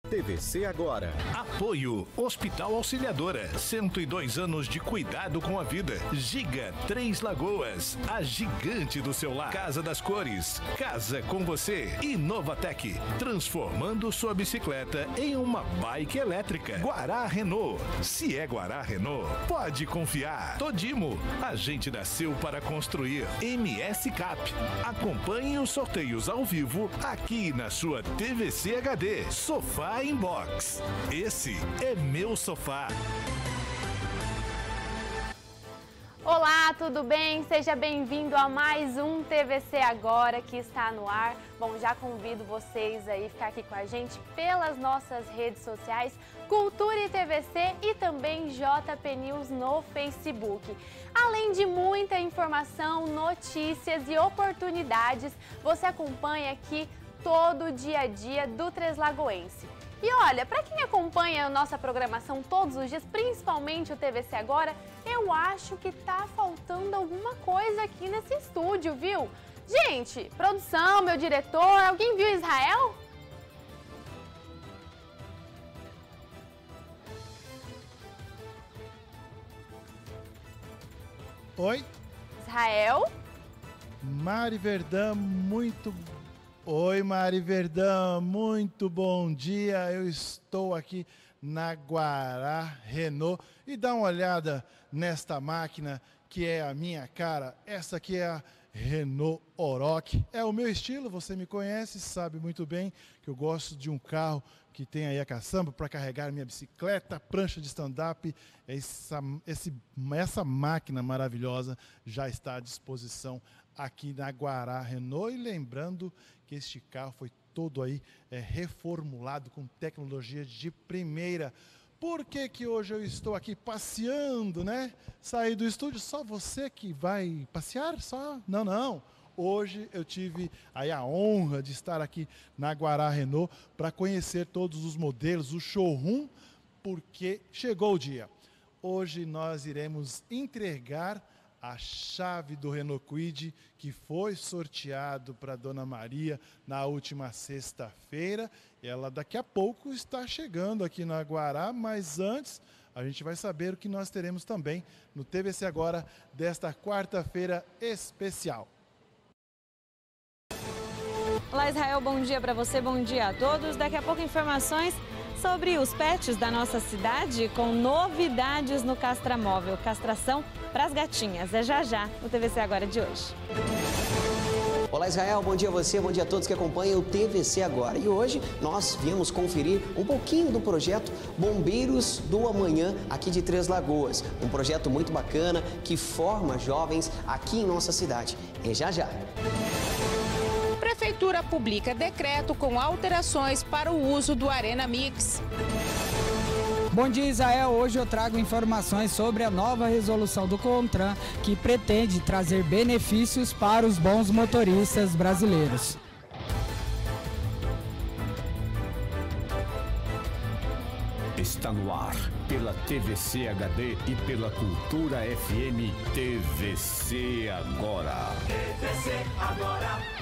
TVC Agora. Apoio Hospital Auxiliadora, 102 anos de cuidado com a vida. Giga Três Lagoas, a gigante do seu lar. Casa das Cores, casa com você. E Novatec, transformando sua bicicleta em uma bike elétrica. Guará Renault, se é Guará Renault, pode confiar. Todimo, a gente nasceu para construir. MS Cap, acompanhe os sorteios ao vivo aqui na sua TVC HD. Sofá Inbox, esse é meu sofá. Olá, tudo bem? Seja bem-vindo a mais um TVC Agora que está no ar. Bom, já convido vocês aí a ficar aqui com a gente pelas nossas redes sociais, Cultura e TVC e também JP News no Facebook. Além de muita informação, notícias e oportunidades, você acompanha aqui todo o dia a dia do Três Lagoense. E olha, para quem acompanha a nossa programação todos os dias, principalmente o TVC Agora, eu acho que tá faltando alguma coisa aqui nesse estúdio, viu? Gente, produção, meu diretor, alguém viu Israel? Oi? Israel? Mari Verdão, muito... Oi, Mari Verdão, muito bom dia. Eu estou aqui na Guará Renault e dá uma olhada nesta máquina que é a minha cara. Essa aqui é a Renault Oroch. É o meu estilo, você me conhece, sabe muito bem que eu gosto de um carro que tem aí a caçamba para carregar minha bicicleta, prancha de stand-up. Essa máquina maravilhosa já está à disposição aqui na Guará Renault. E lembrando que este carro foi todo aí reformulado com tecnologia de primeira. Por que que hoje eu estou aqui passeando, né? Saí do estúdio, só você que vai passear? Só? Não, não. Hoje eu tive aí a honra de estar aqui na Guará Renault para conhecer todos os modelos, o showroom, porque chegou o dia. Hoje nós iremos entregar a chave do Renault Kwid, que foi sorteado para a Dona Maria na última sexta-feira. Ela daqui a pouco está chegando aqui na Guará, mas antes a gente vai saber o que nós teremos também no TVC Agora desta quarta-feira especial. Olá, Israel, bom dia para você, bom dia a todos. Daqui a pouco informações sobre os pets da nossa cidade com novidades no Castramóvel. Castração para as gatinhas. É já no TVC Agora de hoje. Olá, Israel, bom dia a você, bom dia a todos que acompanham o TVC Agora. E hoje nós viemos conferir um pouquinho do projeto Bombeiros do Amanhã aqui de Três Lagoas. Um projeto muito bacana que forma jovens aqui em nossa cidade. É já. Prefeitura publica decreto com alterações para o uso do Arena Mix. Bom dia, Israel. Hoje eu trago informações sobre a nova resolução do CONTRAN que pretende trazer benefícios para os bons motoristas brasileiros. Está no ar pela TVC HD e pela Cultura FM. TVC Agora. TVC Agora.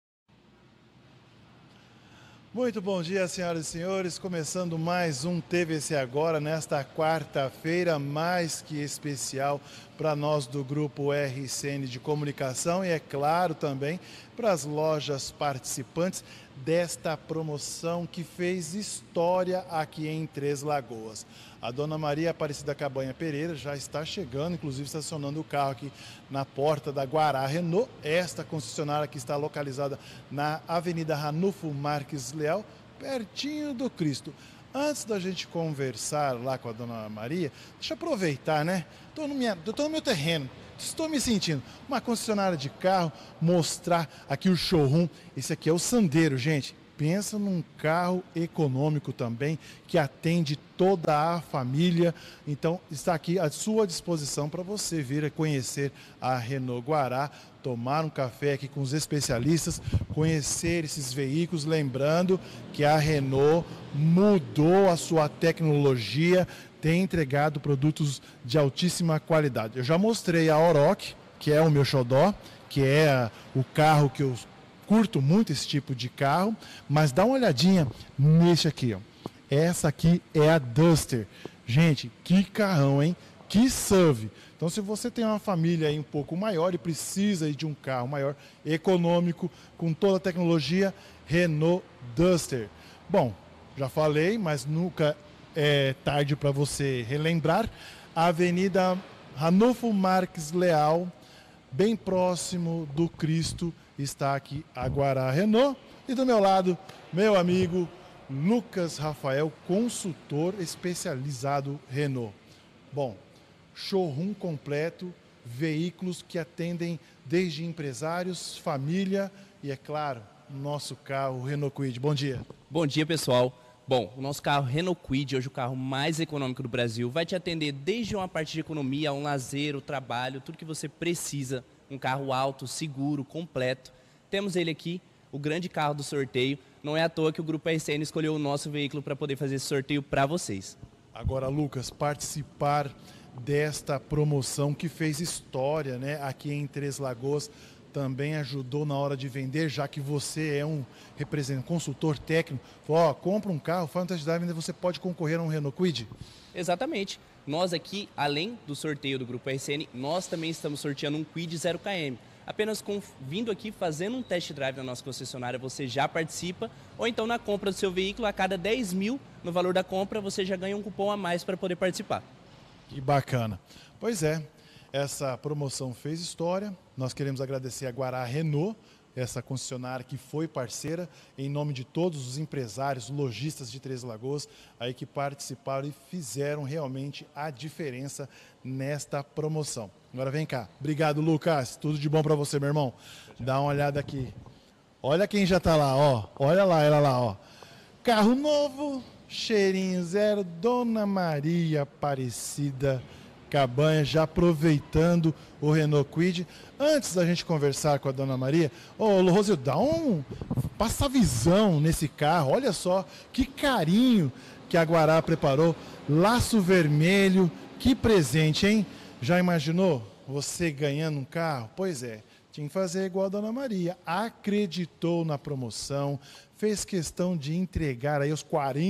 Muito bom dia, senhoras e senhores. Começando mais um TVC Agora, nesta quarta-feira, mais que especial para nós do Grupo RCN de Comunicação e, é claro, também para as lojas participantes desta promoção que fez história aqui em Três Lagoas. A Dona Maria Aparecida Cabanha Pereira já está chegando, inclusive estacionando o carro aqui na porta da Guará Renault. Esta concessionária que está localizada na Avenida Ranulfo Marques Leal, pertinho do Cristo. Antes da gente conversar lá com a Dona Maria, deixa eu aproveitar, né? Estou no meu terreno, estou me sentindo uma concessionária de carro, mostrar aqui o showroom. Esse aqui é o Sandero, gente. Pensa num carro econômico também, que atende toda a família. Então, está aqui à sua disposição para você vir conhecer a Renault Guará, tomar um café aqui com os especialistas, conhecer esses veículos. Lembrando que a Renault mudou a sua tecnologia, tem entregado produtos de altíssima qualidade. Eu já mostrei a Oroch, que é o meu xodó, que é o carro que eu curto muito esse tipo de carro, mas dá uma olhadinha nesse aqui, ó. Essa aqui é a Duster. Gente, que carrão, hein? Que SUV. Então, se você tem uma família aí um pouco maior e precisa aí de um carro maior, econômico, com toda a tecnologia, Renault Duster. Bom, já falei, mas nunca é tarde para você relembrar. A Avenida Ranulfo Marques Leal, bem próximo do Cristo, está aqui a Guará Renault. E do meu lado, meu amigo Lucas Rafael, consultor especializado Renault. Bom, showroom completo, veículos que atendem desde empresários, família e, é claro, nosso carro Renault Kwid. Bom dia. Bom dia, pessoal. Bom, o nosso carro Renault Kwid, hoje o carro mais econômico do Brasil, vai te atender desde uma parte de economia, um lazer, o trabalho, tudo que você precisa. Um carro alto, seguro, completo. Temos ele aqui, o grande carro do sorteio. Não é à toa que o Grupo RCN escolheu o nosso veículo para poder fazer esse sorteio para vocês. Agora, Lucas, participar desta promoção que fez história, né, aqui em Três Lagoas, também ajudou na hora de vender, já que você é um representante, consultor técnico. Ó, compra um carro, faz um test drive e você pode concorrer a um Renault Kwid. Exatamente. Nós aqui, além do sorteio do Grupo RCN, nós também estamos sorteando um Kwid 0km. Apenas vindo aqui, fazendo um test drive na nossa concessionária, você já participa. Ou então na compra do seu veículo, a cada 10 mil no valor da compra, você já ganha um cupom a mais para poder participar. Que bacana. Pois é, essa promoção fez história. Nós queremos agradecer a Guará Renault, essa concessionária que foi parceira, em nome de todos os empresários, lojistas de Três Lagoas, aí que participaram e fizeram realmente a diferença nesta promoção. Agora vem cá. Obrigado, Lucas. Tudo de bom para você, meu irmão. Dá uma olhada aqui. Olha quem já tá lá, ó. Olha lá, ela lá, ó. Carro novo, cheirinho zero, Dona Maria Aparecida Cabanha, já aproveitando o Renault Kwid. Antes da gente conversar com a Dona Maria, ô Rosildo, passa a visão nesse carro. Olha só que carinho que a Guará preparou. Laço vermelho, que presente, hein? Já imaginou você ganhando um carro? Pois é, tinha que fazer igual a Dona Maria. Acreditou na promoção, fez questão de entregar aí aos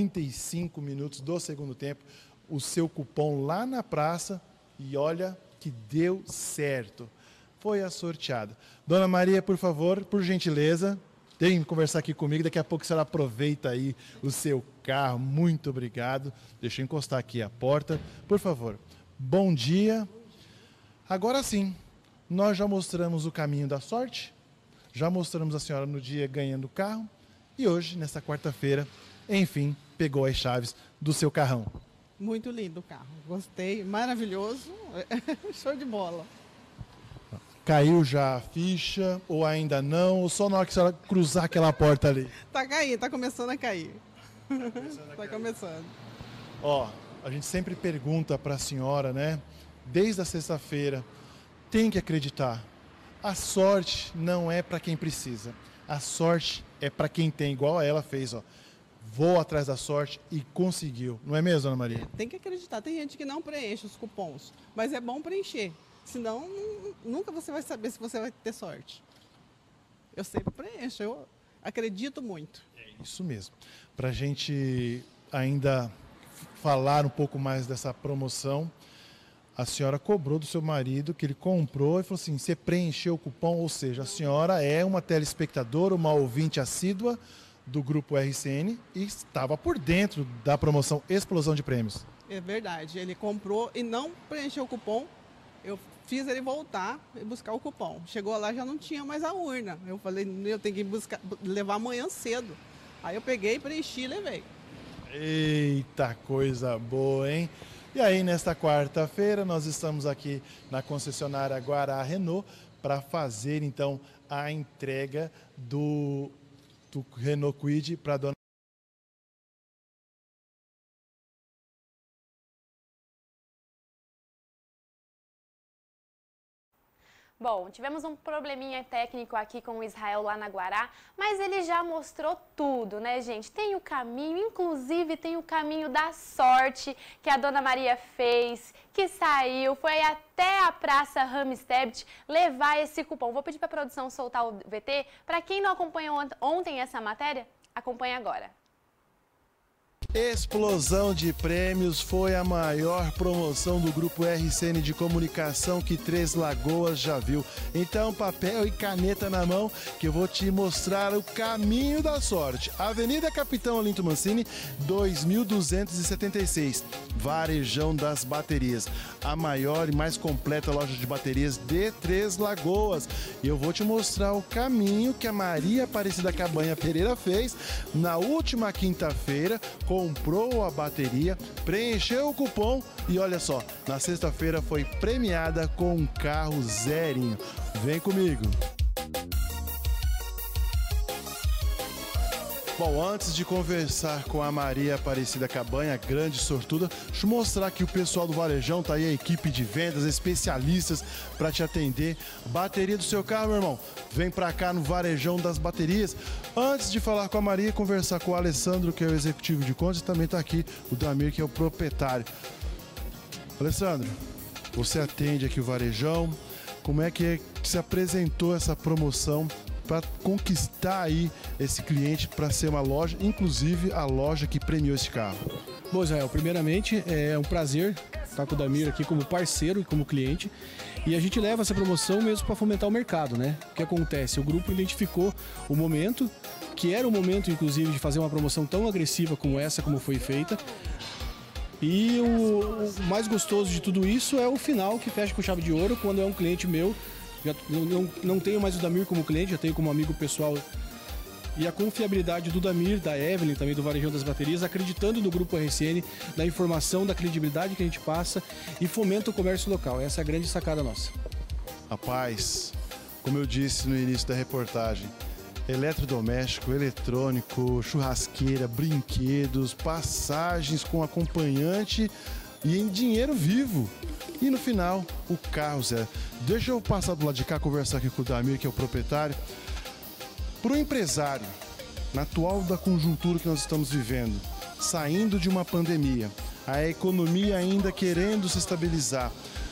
45 minutos do segundo tempo o seu cupom lá na praça e olha que deu certo. Foi a sorteada. Dona Maria, por favor, por gentileza, vem conversar aqui comigo. Daqui a pouco a senhora aproveita aí o seu carro. Muito obrigado. Deixa eu encostar aqui a porta. Por favor, bom dia. Agora sim, nós já mostramos o caminho da sorte, já mostramos a senhora no dia ganhando o carro e hoje, nessa quarta-feira, enfim, pegou as chaves do seu carrão. Muito lindo o carro, gostei, maravilhoso, show de bola. Caiu já a ficha ou ainda não, ou só na hora que a senhora cruzar aquela porta ali? Tá caindo, tá começando a cair. Tá começando. Ó, a gente sempre pergunta para a senhora, né? Desde a sexta-feira, tem que acreditar. A sorte não é para quem precisa. A sorte é para quem tem, igual a ela fez, ó. Vou atrás da sorte e conseguiu. Não é mesmo, Dona Maria? Tem que acreditar. Tem gente que não preenche os cupons, mas é bom preencher. Senão, nunca você vai saber se você vai ter sorte. Eu sempre preencho, eu acredito muito. É isso mesmo. Para a gente ainda falar um pouco mais dessa promoção, a senhora cobrou do seu marido que ele comprou e falou assim, você preencheu o cupom, ou seja, a senhora é uma telespectadora, uma ouvinte assídua do Grupo RCN e estava por dentro da promoção Explosão de Prêmios. É verdade, ele comprou e não preencheu o cupom, eu fiz ele voltar e buscar o cupom. Chegou lá, já não tinha mais a urna. Eu falei, eu tenho que levar amanhã cedo. Aí eu peguei, preenchi e levei. Eita, coisa boa, hein? E aí, nesta quarta-feira, nós estamos aqui na concessionária Guará Renault para fazer, então, a entrega do Renault Kwid para a dona. Bom, tivemos um probleminha técnico aqui com o Israel lá na Guará, mas ele já mostrou tudo, né, gente? Tem o caminho, inclusive tem o caminho da sorte que a Dona Maria fez, que saiu, foi até a Praça Ramstedt levar esse cupom. Vou pedir para a produção soltar o VT. Para quem não acompanhou ontem essa matéria, acompanhe agora. Explosão de prêmios, foi a maior promoção do Grupo RCN de Comunicação que Três Lagoas já viu. Então, papel e caneta na mão, que eu vou te mostrar o caminho da sorte. Avenida Capitão Olinto Mancini, 2276, Varejão das Baterias. A maior e mais completa loja de baterias de Três Lagoas. E eu vou te mostrar o caminho que a Maria Aparecida Cabanha Pereira fez na última quinta-feira. Comprou a bateria, preencheu o cupom e olha só, na sexta-feira foi premiada com um carro zerinho. Vem comigo. Bom, antes de conversar com a Maria Aparecida Cabanha, grande sortuda, deixa eu mostrar que o pessoal do Varejão tá aí, a equipe de vendas, especialistas para te atender. Bateria do seu carro, meu irmão, vem para cá no Varejão das Baterias. Antes de falar com a Maria, conversar com o Alessandro, que é o executivo de contas, e também tá aqui o Damir, que é o proprietário. Alessandro, você atende aqui o Varejão, como é que se apresentou essa promoção para conquistar aí esse cliente para ser uma loja, inclusive a loja que premiou esse carro? Bom, Israel, primeiramente é um prazer estar com o Damir aqui como parceiro e como cliente, e a gente leva essa promoção mesmo para fomentar o mercado, né? O que acontece? O grupo identificou o momento, que era o momento inclusive de fazer uma promoção tão agressiva como essa, como foi feita. E o mais gostoso de tudo isso é o final, que fecha com chave de ouro, quando é um cliente meu. Não tenho mais o Damir como cliente, já tenho como amigo pessoal. E a confiabilidade do Damir, da Evelyn, também do Varejão das Baterias, acreditando no Grupo RCN, da informação, da credibilidade que a gente passa e fomenta o comércio local. Essa é a grande sacada nossa. Rapaz, como eu disse no início da reportagem, eletrodoméstico, eletrônico, churrasqueira, brinquedos, passagens com acompanhante e em dinheiro vivo. E no final, o carro zero. Deixa eu passar do lado de cá, conversar aqui com o Damir, que é o proprietário. Para o empresário, na atual da conjuntura que nós estamos vivendo, saindo de uma pandemia, a economia ainda querendo se estabilizar,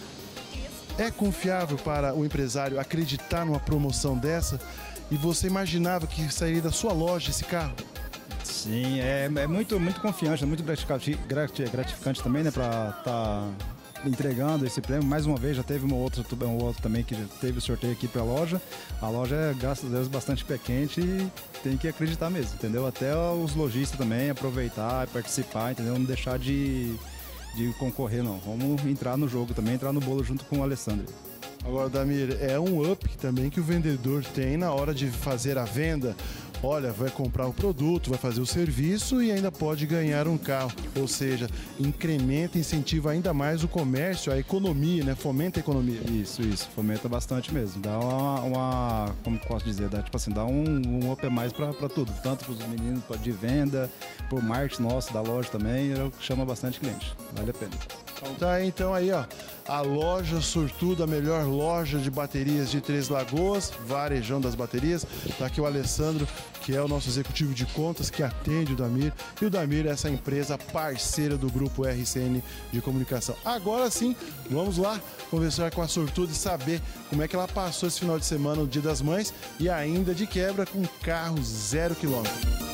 é confiável para o empresário acreditar numa promoção dessa? E você imaginava que sairia da sua loja esse carro? Sim, é muito confiante, é muito gratificante também, né, para estar entregando esse prêmio. Mais uma vez, já teve um outro também que teve o sorteio aqui para a loja. A loja é, graças a Deus, bastante pé quente e tem que acreditar mesmo, entendeu? Até os lojistas também aproveitar, participar, entendeu? Não deixar de concorrer, não. Vamos entrar no jogo também, entrar no bolo junto com o Alessandro. Agora, Damir, é um up também que o vendedor tem na hora de fazer a venda. Olha, vai comprar o produto, vai fazer o serviço e ainda pode ganhar um carro. Ou seja, incrementa, incentiva ainda mais o comércio, a economia, né? Fomenta a economia. Isso, fomenta bastante mesmo. Dá como posso dizer, dá um up a mais para tudo. Tanto para os meninos de venda, para o marketing nosso da loja também, chama bastante cliente. Vale a pena. Tá, então aí, ó, a loja sortuda, a melhor loja de baterias de Três Lagoas, Varejão das Baterias. Tá aqui o Alessandro, que é o nosso executivo de contas, que atende o Damir. E o Damir é essa empresa parceira do Grupo RCN de Comunicação. Agora sim, vamos lá conversar com a sortuda e saber como é que ela passou esse final de semana, o Dia das Mães, e ainda de quebra com carro 0 km.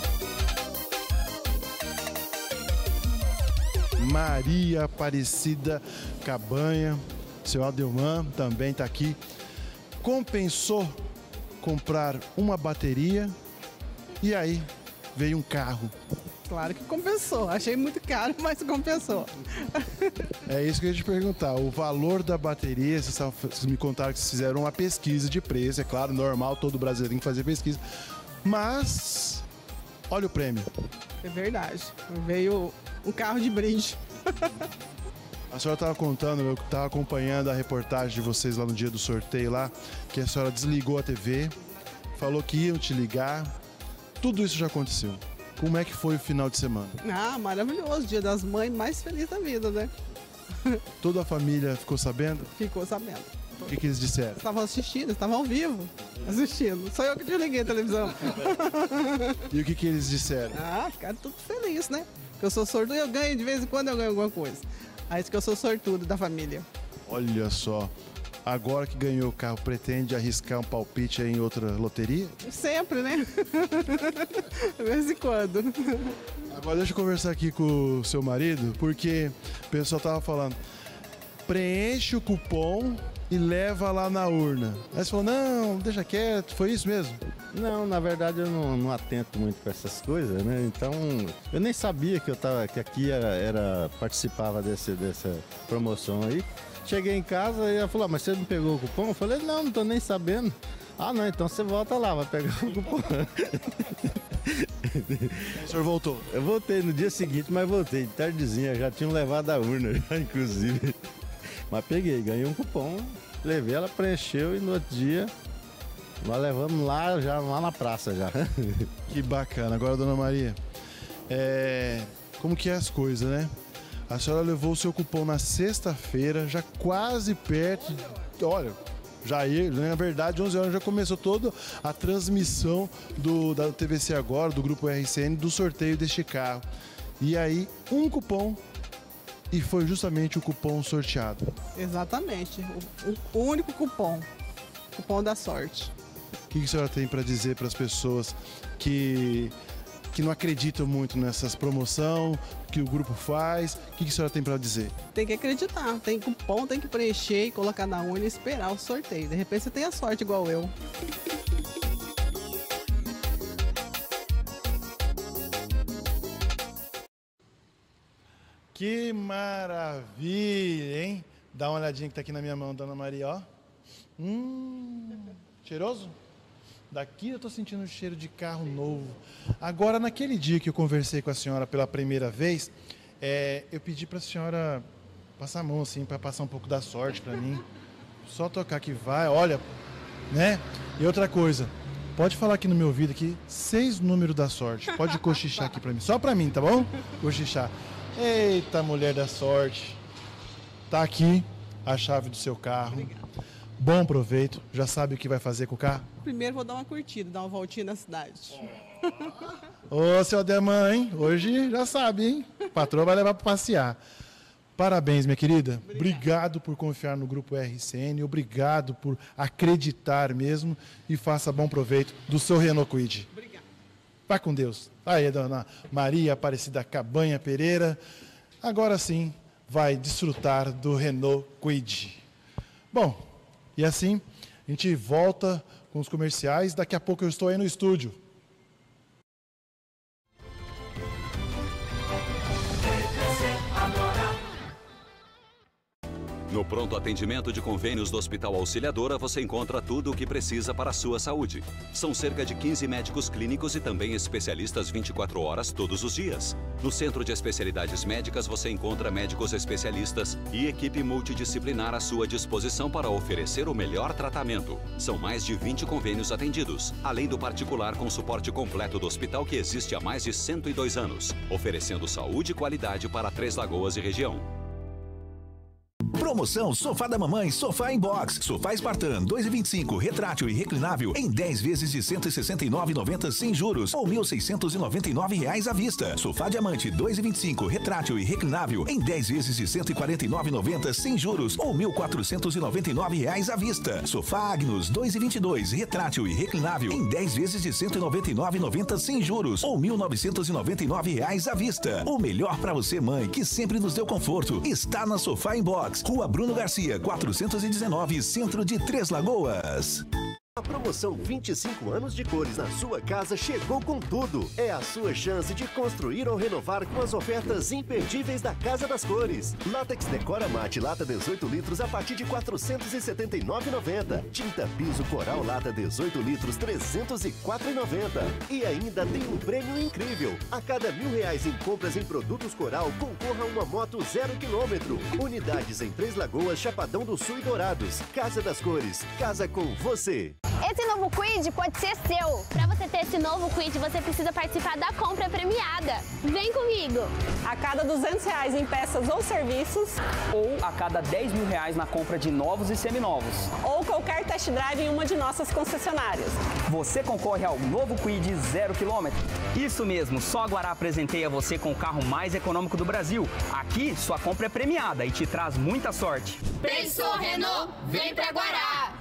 Maria Aparecida Cabanha, seu Adelman também está aqui. Compensou comprar uma bateria e aí veio um carro. Claro que compensou. Achei muito caro, mas compensou. É isso que eu ia te perguntar. O valor da bateria, vocês me contaram que vocês fizeram uma pesquisa de preço. É claro, normal, todo brasileiro tem que fazer pesquisa. Mas, olha o prêmio. É verdade. Veio um carro de brinde. A senhora estava contando, eu estava acompanhando a reportagem de vocês lá no dia do sorteio lá, que a senhora desligou a TV, falou que iam te ligar. Tudo isso já aconteceu. Como é que foi o final de semana? Ah, maravilhoso. Dia das Mães, mais feliz da vida, né? Toda a família ficou sabendo? Ficou sabendo. O que eles disseram? Estavam assistindo, estavam ao vivo assistindo. Só eu que desliguei a televisão. E o que eles disseram? Ah, ficaram tudo felizes, né? Eu sou sortudo, eu ganho de vez em quando, eu ganho alguma coisa. Aí isso que eu sou sortudo da família. Olha só. agora que ganhou o carro, pretende arriscar um palpite aí em outra loteria? Sempre, né? De vez em quando. Agora deixa eu conversar aqui com o seu marido, porque o pessoal tava falando, preenche o cupom e leva lá na urna. Aí você falou, não, deixa quieto, foi isso mesmo? Não, na verdade eu não atento muito para essas coisas, né? Então, eu nem sabia que aqui participava dessa promoção aí. Cheguei em casa e ela falou, mas você não pegou o cupom? Eu falei, não tô nem sabendo. Ah, não, então você volta lá, vai pegar o cupom. O senhor voltou? Eu voltei no dia seguinte, mas voltei de tardezinha, já tinham levado a urna, já, inclusive. Mas peguei, ganhei um cupom, levei, ela preencheu e no outro dia nós levamos lá na praça já. Que bacana. Agora, dona Maria, como que é as coisas, né? A senhora levou o seu cupom na sexta-feira, já quase perto, olha, na verdade, 11 horas já começou toda a transmissão da TVC Agora, do Grupo RCN, do sorteio deste carro. E aí, um cupom, e foi justamente o cupom sorteado. Exatamente, o único cupom da sorte. O que a senhora tem para dizer para as pessoas que não acreditam muito nessas promoções que o grupo faz? O que a senhora tem para dizer? Tem que acreditar, tem cupom, tem que preencher e colocar na urna e esperar o sorteio. De repente você tem a sorte igual eu. Que maravilha, hein? Dá uma olhadinha que tá aqui na minha mão, dona Maria, ó. Cheiroso? Daqui eu tô sentindo um cheiro de carro novo. Agora, naquele dia que eu conversei com a senhora pela primeira vez, eu pedi pra senhora passar a mão assim, pra passar um pouco da sorte pra mim. Só tocar que vai, olha, né? E outra coisa, pode falar aqui no meu ouvido aqui, 6 números da sorte. Pode cochichar aqui pra mim, só pra mim, tá bom? Cochichar. Eita, mulher da sorte. Tá aqui a chave do seu carro. Obrigada. Bom proveito. Já sabe o que vai fazer com o carro? Primeiro vou dar uma curtida, dar uma voltinha na cidade. Ô, seu Ademã, hein? Hoje já sabe, hein? O patrão vai levar para passear. Parabéns, minha querida. Obrigado por confiar no Grupo RCN. Obrigado por acreditar mesmo. E faça bom proveito do seu Renault Kwid. Obrigada. Vai com Deus. Aí, dona Maria Aparecida Cabanha Pereira. Agora sim, vai desfrutar do Renault Kwid. Bom, e assim, a gente volta com os comerciais. Daqui a pouco eu estou aí no estúdio. No pronto atendimento de convênios do Hospital Auxiliadora, você encontra tudo o que precisa para a sua saúde. São cerca de 15 médicos clínicos e também especialistas 24 horas todos os dias. No Centro de Especialidades Médicas, você encontra médicos especialistas e equipe multidisciplinar à sua disposição para oferecer o melhor tratamento. São mais de 20 convênios atendidos, além do particular com suporte completo do hospital que existe há mais de 102 anos, oferecendo saúde e qualidade para Três Lagoas e região. Promoção Sofá da Mamãe, Sofá Inbox. Sofá Spartan 2,25, retrátil e reclinável em 10 vezes de R$ 169,90 sem juros ou R$ 1.699 à vista. Sofá Diamante 2,25, retrátil e reclinável em 10 vezes de R$ 149,90 sem juros ou R$ 1.499 à vista. Sofá Agnus 2,22, retrátil e reclinável em 10 vezes de R$ 199,90 sem juros ou R$ 1.999 à vista. O melhor para você, mãe, que sempre nos deu conforto, está na Sofá Inbox. Rua Bruno Garcia, 419, Centro de Três Lagoas. A promoção 25 anos de cores na sua casa chegou com tudo. É a sua chance de construir ou renovar com as ofertas imperdíveis da Casa das Cores. Látex Decora Mate lata 18 litros a partir de R$ 479,90. Tinta Piso Coral lata 18 litros R$ 304,90. E ainda tem um prêmio incrível. A cada R$ 1.000 em compras em produtos Coral, concorra a uma moto 0 km. Unidades em Três Lagoas, Chapadão do Sul e Dourados. Casa das Cores. Casa com você. Esse novo Kwid pode ser seu. Para você ter esse novo Kwid, você precisa participar da compra premiada. Vem comigo! A cada R$200 em peças ou serviços, ou a cada R$10 mil na compra de novos e seminovos, ou qualquer test drive em uma de nossas concessionárias. Você concorre ao novo Kwid 0 km. Isso mesmo, só a Guará presenteia você com o carro mais econômico do Brasil. Aqui, sua compra é premiada e te traz muita sorte. Pensou, Renault? Vem pra Guará!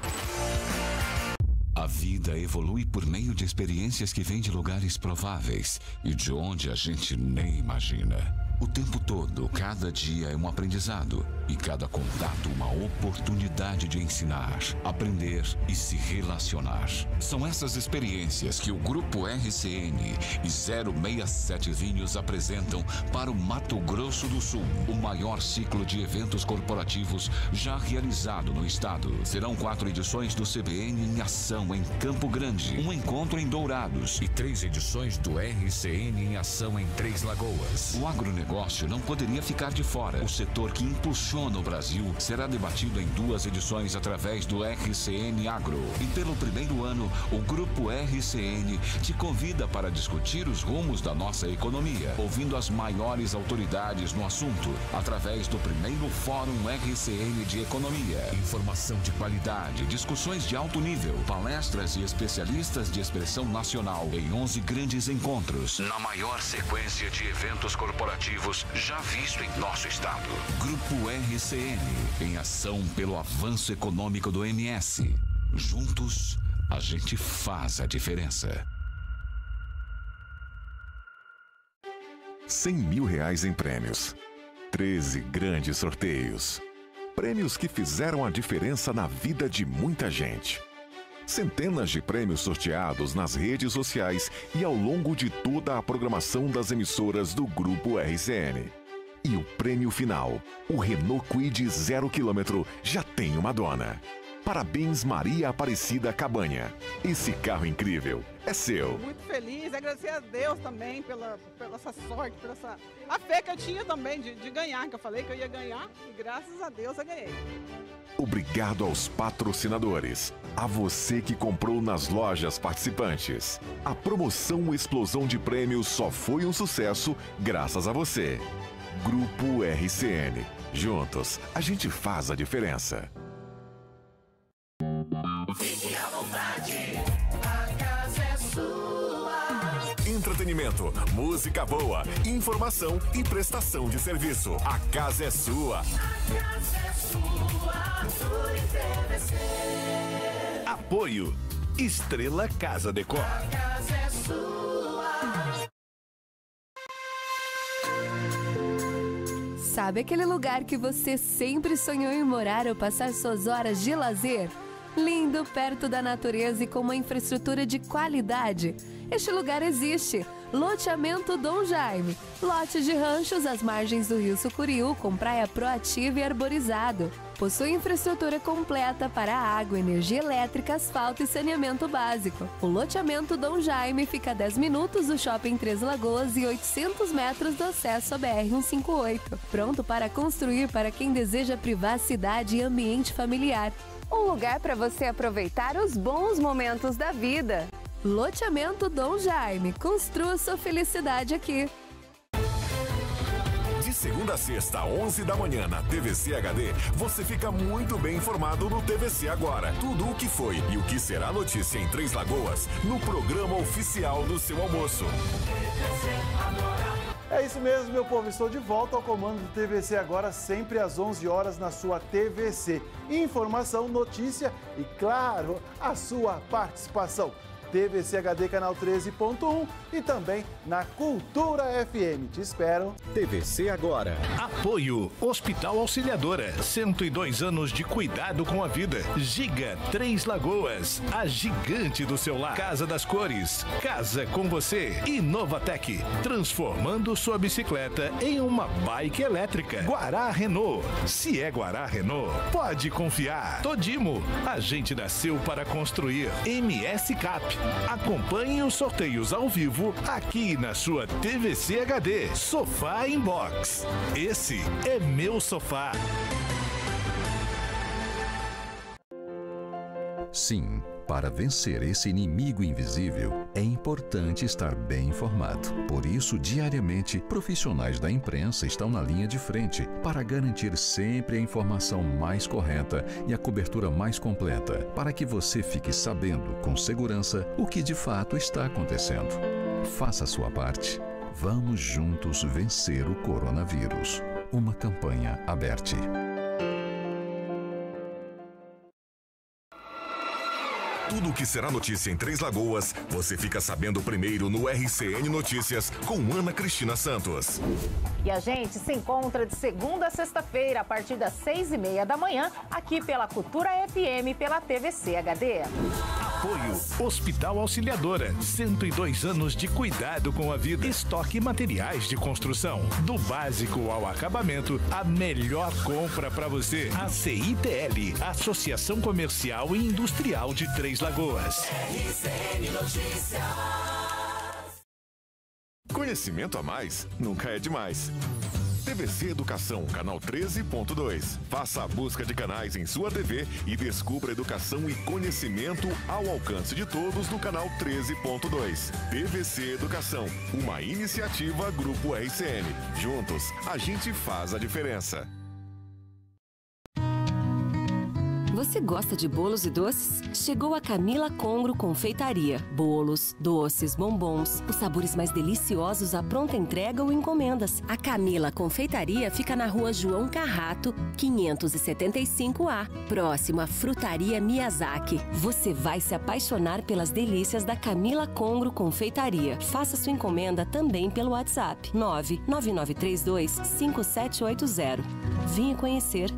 A vida evolui por meio de experiências que vêm de lugares prováveis e de onde a gente nem imagina. O tempo todo, cada dia é um aprendizado e cada contato uma oportunidade de ensinar, aprender e se relacionar. São essas experiências que o Grupo RCN e 067 Vinhos apresentam para o Mato Grosso do Sul, o maior ciclo de eventos corporativos já realizado no estado. Serão 4 edições do CBN em ação em Campo Grande, um encontro em Dourados e 3 edições do RCN em ação em Três Lagoas. O agronegócio não poderia ficar de fora. O setor que impulsiona o Brasil será debatido em 2 edições através do RCN Agro. E pelo primeiro ano, o Grupo RCN te convida para discutir os rumos da nossa economia, ouvindo as maiores autoridades no assunto, através do primeiro Fórum RCN de Economia. Informação de qualidade, discussões de alto nível, palestras e especialistas de expressão nacional em 11 grandes encontros, na maior sequência de eventos corporativos já visto em nosso estado. Grupo RCN, em ação pelo avanço econômico do MS. Juntos, a gente faz a diferença. R$100 mil em prêmios. 13 grandes sorteios. Prêmios que fizeram a diferença na vida de muita gente. Centenas de prêmios sorteados nas redes sociais e ao longo de toda a programação das emissoras do Grupo RCN. E o prêmio final, o Renault Kwid 0 km, já tem uma dona. Parabéns, Maria Aparecida Cabanha. Esse carro incrível é seu. Muito feliz, agradecer a Deus também pela essa sorte, a fé que eu tinha também de ganhar, que eu falei que eu ia ganhar e graças a Deus eu ganhei. Obrigado aos patrocinadores, a você que comprou nas lojas participantes. A promoção Explosão de Prêmios só foi um sucesso graças a você. Grupo RCN. Juntos, a gente faz a diferença. Fique à vontade, a casa é sua. Entretenimento, música boa, informação e prestação de serviço. A casa é sua. A casa é sua, Azul TVC. Apoio Estrela Casa Decor. A casa é sua. Sabe aquele lugar que você sempre sonhou em morar ou passar suas horas de lazer? Lindo, perto da natureza e com uma infraestrutura de qualidade. Este lugar existe. Loteamento Dom Jaime. Lote de ranchos às margens do Rio Sucuriú, com praia proativa e arborizado. Possui infraestrutura completa para água, energia elétrica, asfalto e saneamento básico. O loteamento Dom Jaime fica a 10 minutos do Shopping Três Lagoas e 800 metros do acesso à BR-158. Pronto para construir para quem deseja privacidade e ambiente familiar. Um lugar para você aproveitar os bons momentos da vida. Loteamento Dom Jaime. Construa sua felicidade aqui. De segunda a sexta, 11 da manhã, na TVC HD, você fica muito bem informado no TVC Agora. Tudo o que foi e o que será notícia em Três Lagoas, no programa oficial do seu almoço. É isso mesmo, meu povo. Estou de volta ao comando do TVC Agora, sempre às 11 horas na sua TVC. Informação, notícia e, claro, a sua participação. TVC HD Canal 13.1 e também na Cultura FM. Te espero. TVC Agora. Apoio Hospital Auxiliadora. 102 anos de cuidado com a vida. Giga Três Lagoas. A gigante do seu lar. Casa das Cores. Casa com você. E Novatec. Transformando sua bicicleta em uma bike elétrica. Guará Renault. Se é Guará Renault, pode confiar. Todimo. A gente nasceu para construir. MS Cap. Acompanhe os sorteios ao vivo aqui na sua TVC HD. Sofá Inbox. Esse é meu sofá. Sim, Para vencer esse inimigo invisível, é importante estar bem informado. Por isso, diariamente, profissionais da imprensa estão na linha de frente para garantir sempre a informação mais correta e a cobertura mais completa, para que você fique sabendo com segurança o que de fato está acontecendo. Faça a sua parte. Vamos juntos vencer o coronavírus. Uma campanha aberta. Tudo o que será notícia em Três Lagoas, você fica sabendo primeiro no RCN Notícias com Ana Cristina Santos. E a gente se encontra de segunda a sexta-feira, a partir das 6h30 da manhã, aqui pela Cultura FM, pela TVC HD. Apoio Hospital Auxiliadora, 102 anos de cuidado com a vida. Estoque e materiais de construção. Do básico ao acabamento, a melhor compra para você. A CITL, Associação Comercial e Industrial de Três Lagoas. RCN Notícias. Conhecimento a mais nunca é demais. TVC Educação, canal 13.2. Faça a busca de canais em sua TV e descubra educação e conhecimento ao alcance de todos no canal 13.2. TVC Educação, uma iniciativa Grupo RCN. Juntos, a gente faz a diferença. Você gosta de bolos e doces? Chegou a Camila Congro Confeitaria. Bolos, doces, bombons, os sabores mais deliciosos à pronta entrega ou encomendas. A Camila Confeitaria fica na rua João Carrato, 575A, próximo à Frutaria Miyazaki. Você vai se apaixonar pelas delícias da Camila Congro Confeitaria. Faça sua encomenda também pelo WhatsApp 999325780. Venha conhecer.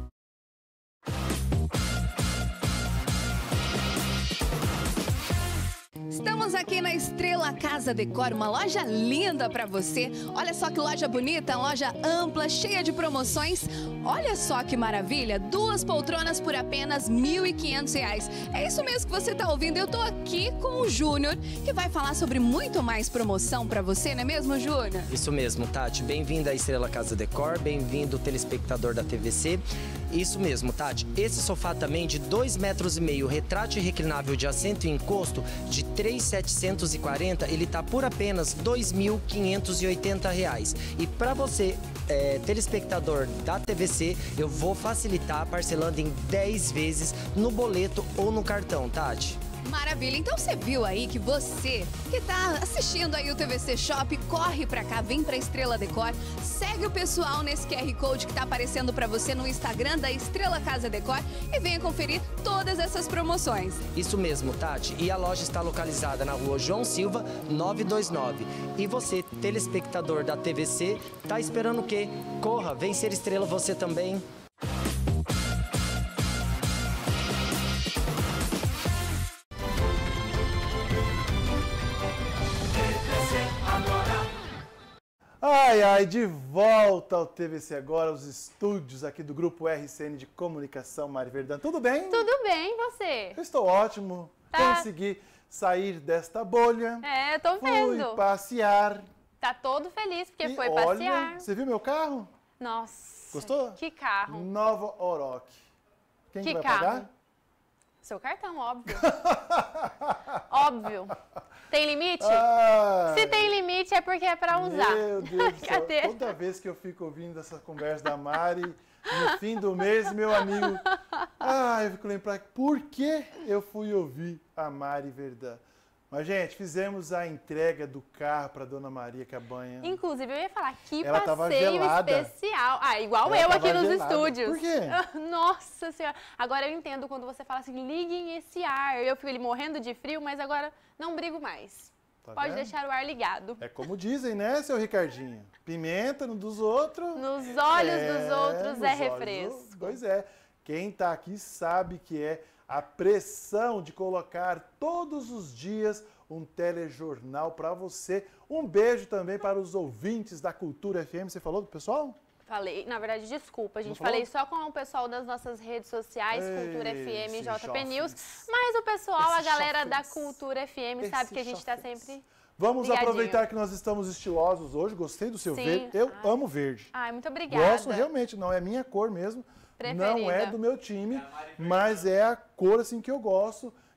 Estamos aqui na Estrela Casa Decor, uma loja linda para você. Olha só que loja bonita, loja ampla, cheia de promoções. Olha só que maravilha, 2 poltronas por apenas R$ 1.500. É isso mesmo que você está ouvindo. Eu estou aqui com o Júnior, que vai falar sobre muito mais promoção para você, não é mesmo, Júnior? Isso mesmo, Tati. Bem-vindo à Estrela Casa Decor, bem-vindo telespectador da TVC. Isso mesmo, Tati. Esse sofá também de 2,5 metros, retrátil e reclinável de assento e encosto de 3.740, ele tá por apenas R$ 2.580. E para você, telespectador da TVC, eu vou facilitar parcelando em 10 vezes no boleto ou no cartão, Tati. Maravilha, então você viu aí que você que tá assistindo aí o TVC Shop, corre pra cá, vem pra Estrela Decor, segue o pessoal nesse QR Code que tá aparecendo pra você no Instagram da Estrela Casa Decor e venha conferir todas essas promoções. Isso mesmo, Tati, e a loja está localizada na rua João Silva, 929. E você, telespectador da TVC, tá esperando o quê? Corra, vem ser estrela você também. Ai, de volta ao TVC Agora, os estúdios aqui do Grupo RCN de Comunicação, Mari Verdão. Tudo bem? Tudo bem, e você? Eu estou ótimo, consegui sair desta bolha. Eu tô vendo. Fui passear. Tá todo feliz porque foi olha, passear. Você viu meu carro? Nossa. Gostou? Que carro. Nova Oroch. Quem que vai carro? pagar? Seu cartão, óbvio. Óbvio. Tem limite? Se tem limite é porque é pra usar. Meu Deus do céu. Toda vez que eu fico ouvindo essa conversa da Mari, no fim do mês, meu amigo, eu fico lembrando por que eu fui ouvir a Mari Verdão. Mas, gente, fizemos a entrega do carro para Dona Maria Cabanha. Inclusive, eu ia falar, que ela passeio especial. Igual ela eu aqui nos gelada. estúdios. Por quê? Nossa Senhora. Agora eu entendo quando você fala assim, liguem esse ar. Eu fico ali morrendo de frio, mas agora não brigo mais. Pode deixar o ar ligado. É como dizem, né, seu Ricardinho? Pimenta no dos outros. Nos olhos dos outros é refresco. Pois é. Quem tá aqui sabe que é a pressão de colocar todos os dias um telejornal para você. Um beijo também para os ouvintes da Cultura FM. Você falou do pessoal? Falei, na verdade, desculpa, gente. Falei só com o pessoal das nossas redes sociais, Cultura FM, JP News. Mas o pessoal, a galera da Cultura FM, sabe que a gente está sempre... Vamos aproveitar que nós estamos estilosos hoje. Gostei do seu verde. Eu amo verde. Muito obrigada. Gosto realmente, não é minha cor mesmo. Preferida. Não é do meu time, mas é a cor assim que eu gosto,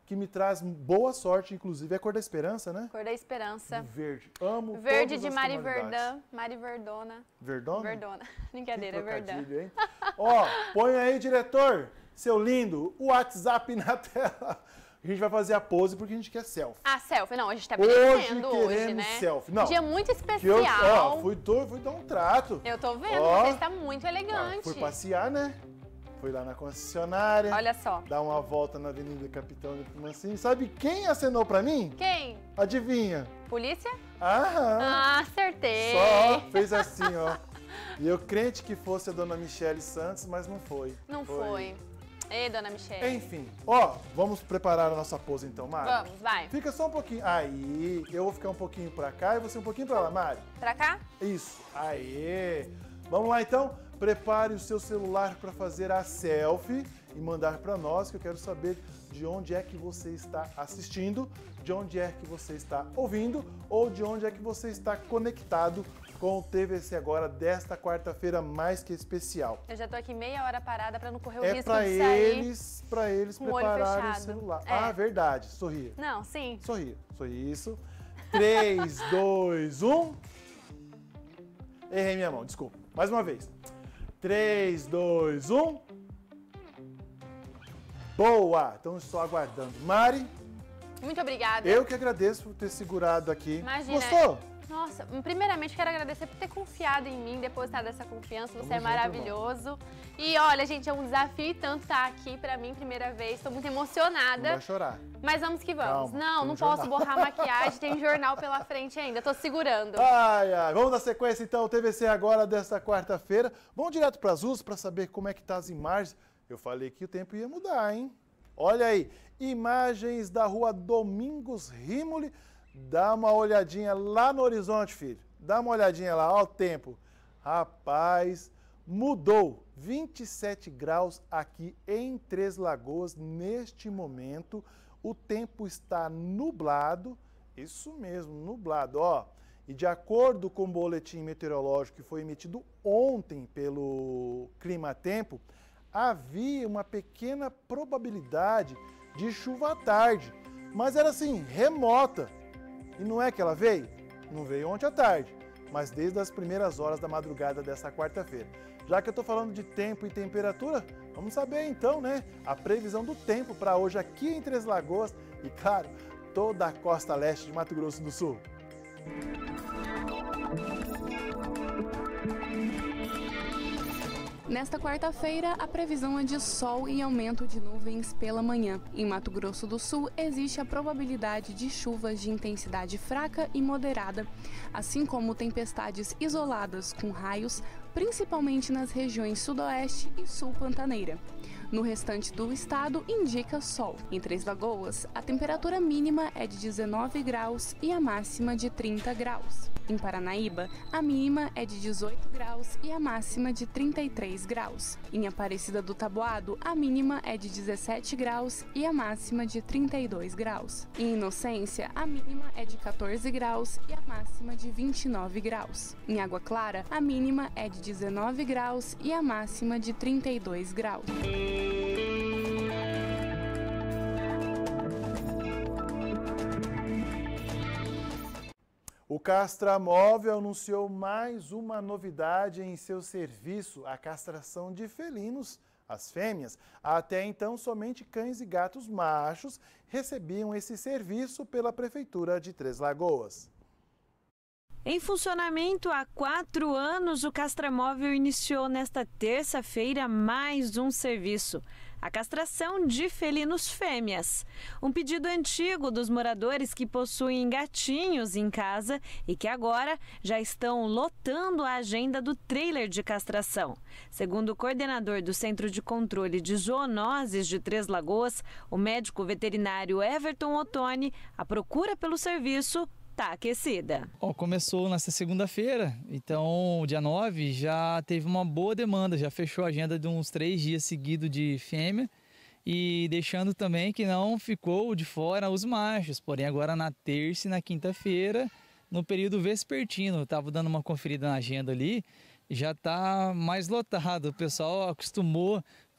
que me traz boa sorte, inclusive. É a cor da esperança, né? Cor da esperança. Verde. Amo Verde todas de as Mari tonalidades. Verdão. Mari Verdona. Verdona? Verdona. Brincadeira, é Verdão. Trocadilho, hein? Ó, põe aí, diretor, seu lindo, o WhatsApp na tela. A gente vai fazer a pose porque a gente quer selfie. Ah, selfie. Não, a gente tá merecendo hoje, queremos né? selfie. Não, Dia muito que especial. fui dar um trato. Eu tô vendo, Ó, você está muito elegante. Fui passear, né? Fui lá na concessionária. Olha só. Dar uma volta na Avenida Capitão de Mancinho. Sabe quem acenou pra mim? Quem? Adivinha? Polícia? Aham. Ah, acertei. Só fez assim, ó. E eu crente que fosse a dona Michele Santos, mas não foi. Não foi. Ei, dona Michele. Enfim, ó, vamos preparar a nossa pose então, Mari? Vamos, vai. Fica só um pouquinho. Aí, eu vou ficar um pouquinho pra cá e você um pouquinho pra lá, Mari. Pra cá? Isso. Aí. Vamos lá então? Prepare o seu celular para fazer a selfie e mandar para nós, que eu quero saber de onde é que você está assistindo, de onde é que você está ouvindo ou de onde é que você está conectado com o TVC Agora desta quarta-feira mais que especial. Eu já tô aqui meia hora parada para não correr o É risco para de sair para eles com o olho prepararem o fechado. celular. É. Ah, verdade. Sorria. Não, sim. Sorria. Isso. 3, 2, 1. Errei minha mão, desculpa. Mais uma vez. 3, 2, 1. Boa! Então estou aguardando. Mari. Muito obrigada. Eu que agradeço por ter segurado aqui. Imagina. Gostou? Nossa, primeiramente quero agradecer por ter confiado em mim, depositado essa confiança. Você é junto, maravilhoso. E olha, gente, é um desafio e tanto estar aqui pra mim, primeira vez. Estou muito emocionada. Não vai chorar. Mas vamos que vamos. Calma, não tem posso jornal. borrar a maquiagem, tem jornal pela frente ainda. Tô segurando. Ai, ai. Vamos dar sequência então ao TVC Agora desta quarta-feira. Vamos direto para as ruas para saber como é que tá as imagens. Eu falei que o tempo ia mudar, hein? Olha aí, imagens da rua Domingos Rímoli. Dá uma olhadinha lá no horizonte, filho. Dá uma olhadinha lá, ó o tempo. Rapaz, mudou. 27 graus aqui em Três Lagoas neste momento. O tempo está nublado, isso mesmo, nublado, ó. E de acordo com o boletim meteorológico que foi emitido ontem pelo Clima Tempo, havia uma pequena probabilidade de chuva à tarde, mas era assim, remota. E não é que ela veio? Não veio ontem à tarde, mas desde as primeiras horas da madrugada dessa quarta-feira. Já que eu estou falando de tempo e temperatura, vamos saber então, né, a previsão do tempo para hoje aqui em Três Lagoas e, claro, toda a costa leste de Mato Grosso do Sul. Nesta quarta-feira, a previsão é de sol e aumento de nuvens pela manhã. Em Mato Grosso do Sul, existe a probabilidade de chuvas de intensidade fraca e moderada, assim como tempestades isoladas com raios, principalmente nas regiões sudoeste e sul pantaneira. No restante do estado, indica sol. Em Três Lagoas, a temperatura mínima é de 19 graus e a máxima de 30 graus. Em Paranaíba, a mínima é de 18 graus e a máxima de 33 graus. Em Aparecida do Taboado, a mínima é de 17 graus e a máxima de 32 graus. Em Inocência, a mínima é de 14 graus e a máxima de 29 graus. Em Água Clara, a mínima é de 19 graus e a máxima de 32 graus. O Castramóvel anunciou mais uma novidade em seu serviço, a castração de felinos, as fêmeas. Até então, somente cães e gatos machos recebiam esse serviço pela Prefeitura de Três Lagoas. Em funcionamento há 4 anos, o Castramóvel iniciou nesta terça-feira mais um serviço, a castração de felinos fêmeas. Um pedido antigo dos moradores que possuem gatinhos em casa e que agora já estão lotando a agenda do trailer de castração. Segundo o coordenador do Centro de Controle de Zoonoses de Três Lagoas, o médico veterinário Everton Ottoni, a procura pelo serviço está aquecida. Começou nesta segunda-feira, então dia 9 já teve uma boa demanda, já fechou a agenda de uns 3 dias seguidos de fêmea e deixando também que não ficou de fora os machos, porém agora na terça e na quinta-feira, no período vespertino, eu estava dando uma conferida na agenda ali, já está mais lotado, o pessoal acostumou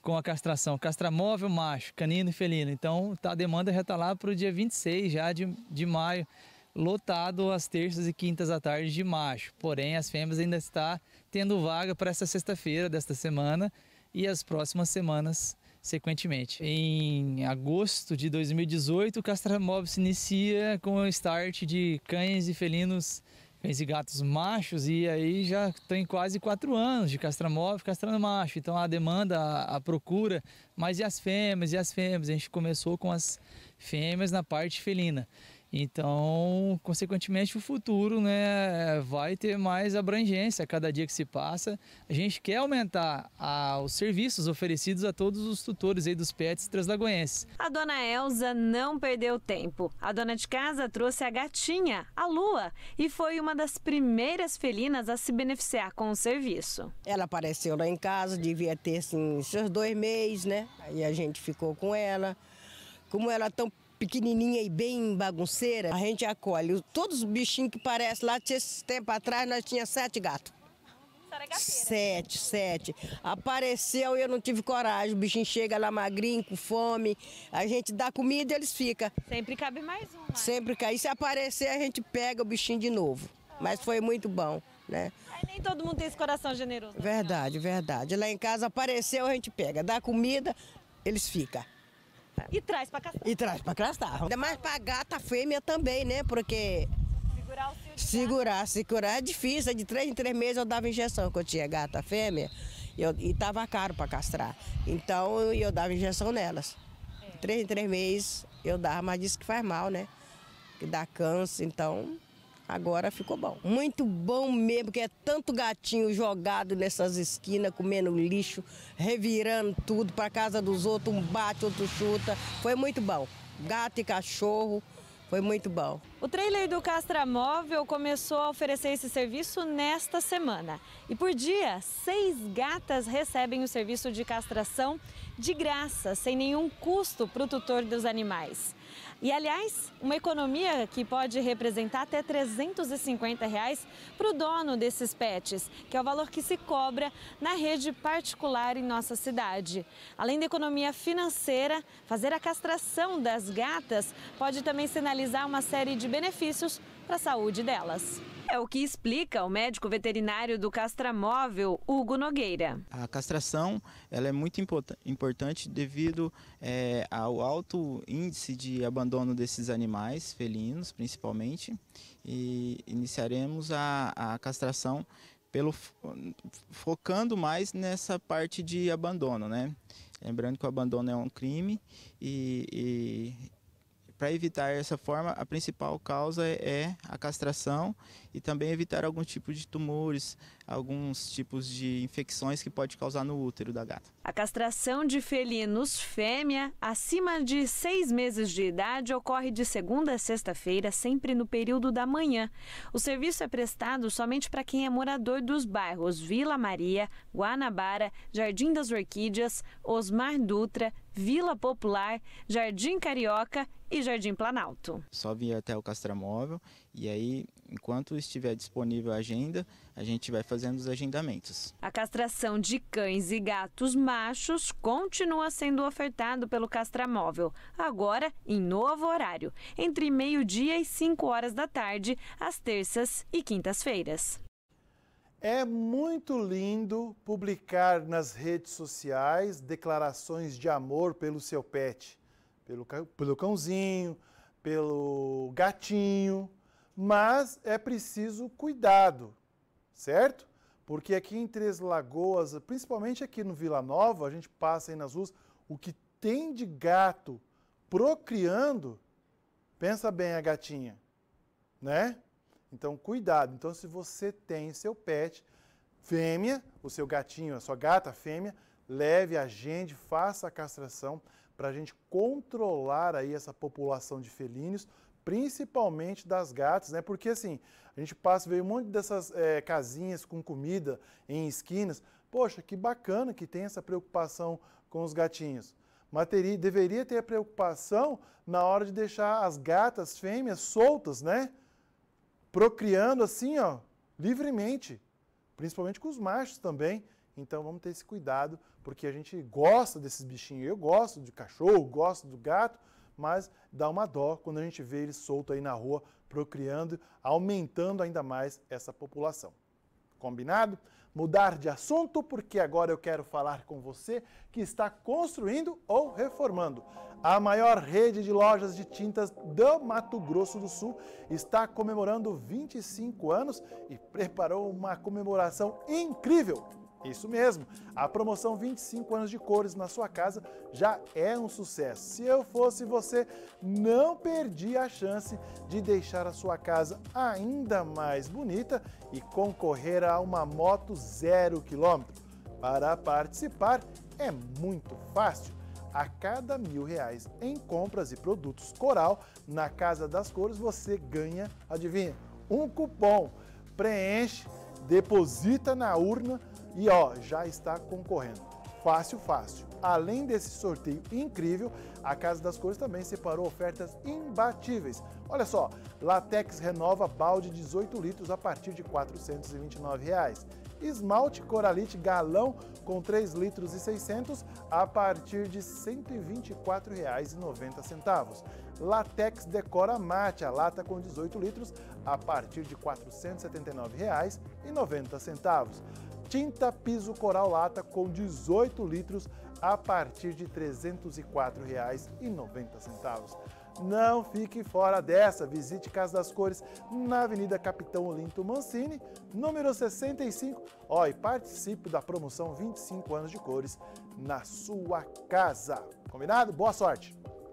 com a castração, castramóvel, macho, canino e felino. Então a demanda já está lá para o dia 26 já de maio, lotado às terças e quintas à tarde de macho. Porém, as fêmeas ainda está tendo vaga para essa sexta-feira desta semana e as próximas semanas sequentemente. Em agosto de 2018, o castramóvel se inicia com o start de cães e felinos, cães e gatos machos, e aí já tem quase 4 anos de castramóvel castrando macho. Então a demanda, a procura, mas e as fêmeas? A gente começou com as fêmeas na parte felina. Então, consequentemente, o futuro, né, vai ter mais abrangência a cada dia que se passa. A gente quer aumentar os serviços oferecidos a todos os tutores aí dos pets translagoenses. A dona Elza não perdeu tempo. A dona de casa trouxe a gatinha, a Lua, e foi uma das primeiras felinas a se beneficiar com o serviço. Ela apareceu lá em casa, devia ter assim, seus 2 meses, né? Aí a gente ficou com ela. Como ela é tão pequenininha e bem bagunceira, a gente acolhe. Todos os bichinhos que parecem lá, esse tempo atrás nós tínhamos 7 gatos. 7. Apareceu e eu não tive coragem. O bichinho chega lá magrinho, com fome. A gente dá comida e eles ficam. Sempre cabe mais um. Sempre cabe. E se aparecer, a gente pega o bichinho de novo. Mas foi muito bom, né? Aí nem todo mundo tem esse coração generoso. Verdade, verdade. Lá em casa apareceu, a gente pega. Dá comida, eles ficam. E traz pra castrar. E traz pra castrar. Ainda mais pra gata fêmea também, né? Porque segurar é difícil. De 3 em 3 meses eu dava injeção, quando eu tinha gata fêmea. E tava caro pra castrar. Então eu dava injeção nelas. De 3 em 3 meses eu dava, mas disse que faz mal, né? Que dá câncer, então agora ficou bom. Muito bom mesmo, porque é tanto gatinho jogado nessas esquinas, comendo lixo, revirando tudo para casa dos outros, um bate, outro chuta. Foi muito bom. Gato e cachorro, foi muito bom. O trailer do Castramóvel começou a oferecer esse serviço nesta semana. E por dia, 6 gatas recebem o serviço de castração de graça, sem nenhum custo para o tutor dos animais. E, aliás, uma economia que pode representar até R$ 350 para o dono desses pets, que é o valor que se cobra na rede particular em nossa cidade. Além da economia financeira, fazer a castração das gatas pode também sinalizar uma série de benefícios para a saúde delas. É o que explica o médico veterinário do Castramóvel, Hugo Nogueira. A castração ela é muito importante devido ao alto índice de abandono desses animais, felinos principalmente, e iniciaremos a castração focando mais nessa parte de abandono, né? Lembrando que o abandono é um crime e para evitar essa forma, a principal causa é a castração e também evitar algum tipo de tumores, alguns tipos de infecções que pode causar no útero da gata. A castração de felinos fêmea acima de 6 meses de idade ocorre de segunda a sexta-feira, sempre no período da manhã. O serviço é prestado somente para quem é morador dos bairros Vila Maria, Guanabara, Jardim das Orquídeas, Osmar Dutra, Vila Popular, Jardim Carioca e Jardim Planalto. Só vir até o Castramóvel e aí, enquanto estiver disponível a agenda, a gente vai fazendo os agendamentos. A castração de cães e gatos machos continua sendo ofertado pelo Castramóvel, agora em novo horário, entre meio-dia e 5 horas da tarde, às terças e quintas-feiras. É muito lindo publicar nas redes sociais declarações de amor pelo seu pet, pelo cãozinho, pelo gatinho, mas é preciso cuidado, certo? Porque aqui em Três Lagoas, principalmente aqui no Vila Nova, a gente passa aí nas ruas, o que tem de gato procriando, pensa bem a gatinha, né? Então, cuidado. Então, se você tem seu pet fêmea, o seu gatinho, a sua gata fêmea, leve, agende, faça a castração para a gente controlar aí essa população de felinos, principalmente das gatas, né? Porque assim, a gente vê um monte dessas casinhas com comida em esquinas. Poxa, que bacana que tem essa preocupação com os gatinhos. Mas deveria ter a preocupação na hora de deixar as gatas fêmeas soltas, né? Procriando assim, ó, livremente, principalmente com os machos também. Então vamos ter esse cuidado porque a gente gosta desses bichinhos. Eu gosto de cachorro, gosto do gato, mas dá uma dó quando a gente vê eles soltos aí na rua, procriando, aumentando ainda mais essa população. Combinado? Mudar de assunto, porque agora eu quero falar com você que está construindo ou reformando. A maior rede de lojas de tintas do Mato Grosso do Sul está comemorando 25 anos e preparou uma comemoração incrível. Isso mesmo, a promoção 25 anos de cores na sua casa já é um sucesso. Se eu fosse você, não perdia a chance de deixar a sua casa ainda mais bonita e concorrer a uma moto 0 km. Para participar é muito fácil. A cada R$1.000 em compras e produtos Coral na Casa das Cores, você ganha, adivinha, um cupom. Preenche, deposita na urna e já está concorrendo. Fácil, fácil. Além desse sorteio incrível, a Casa das Cores também separou ofertas imbatíveis. Olha só, Latex Renova balde 18 litros a partir de R$ 429. Esmalte Coralite galão com 3 litros e 600 a partir de R$ 124,90. Latex Decora Mate, a lata com 18 litros a partir de R$ 479,90. Tinta Piso Coral Lata com 18 litros a partir de R$ 304,90. Não fique fora dessa, visite Casa das Cores na Avenida Capitão Olinto Mancini, número 65, e participe da promoção 25 anos de cores na sua casa. Combinado? Boa sorte!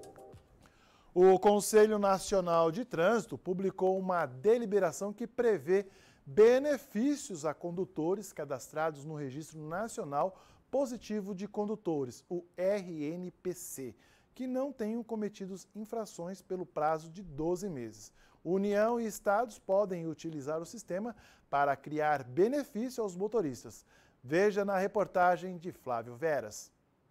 O Conselho Nacional de Trânsito publicou uma deliberação que prevê benefícios a condutores cadastrados no Registro Nacional Positivo de Condutores, o RNPC, que não tenham cometido infrações pelo prazo de 12 meses. União e estados podem utilizar o sistema para criar benefício aos motoristas. Veja na reportagem de Flávio Veras.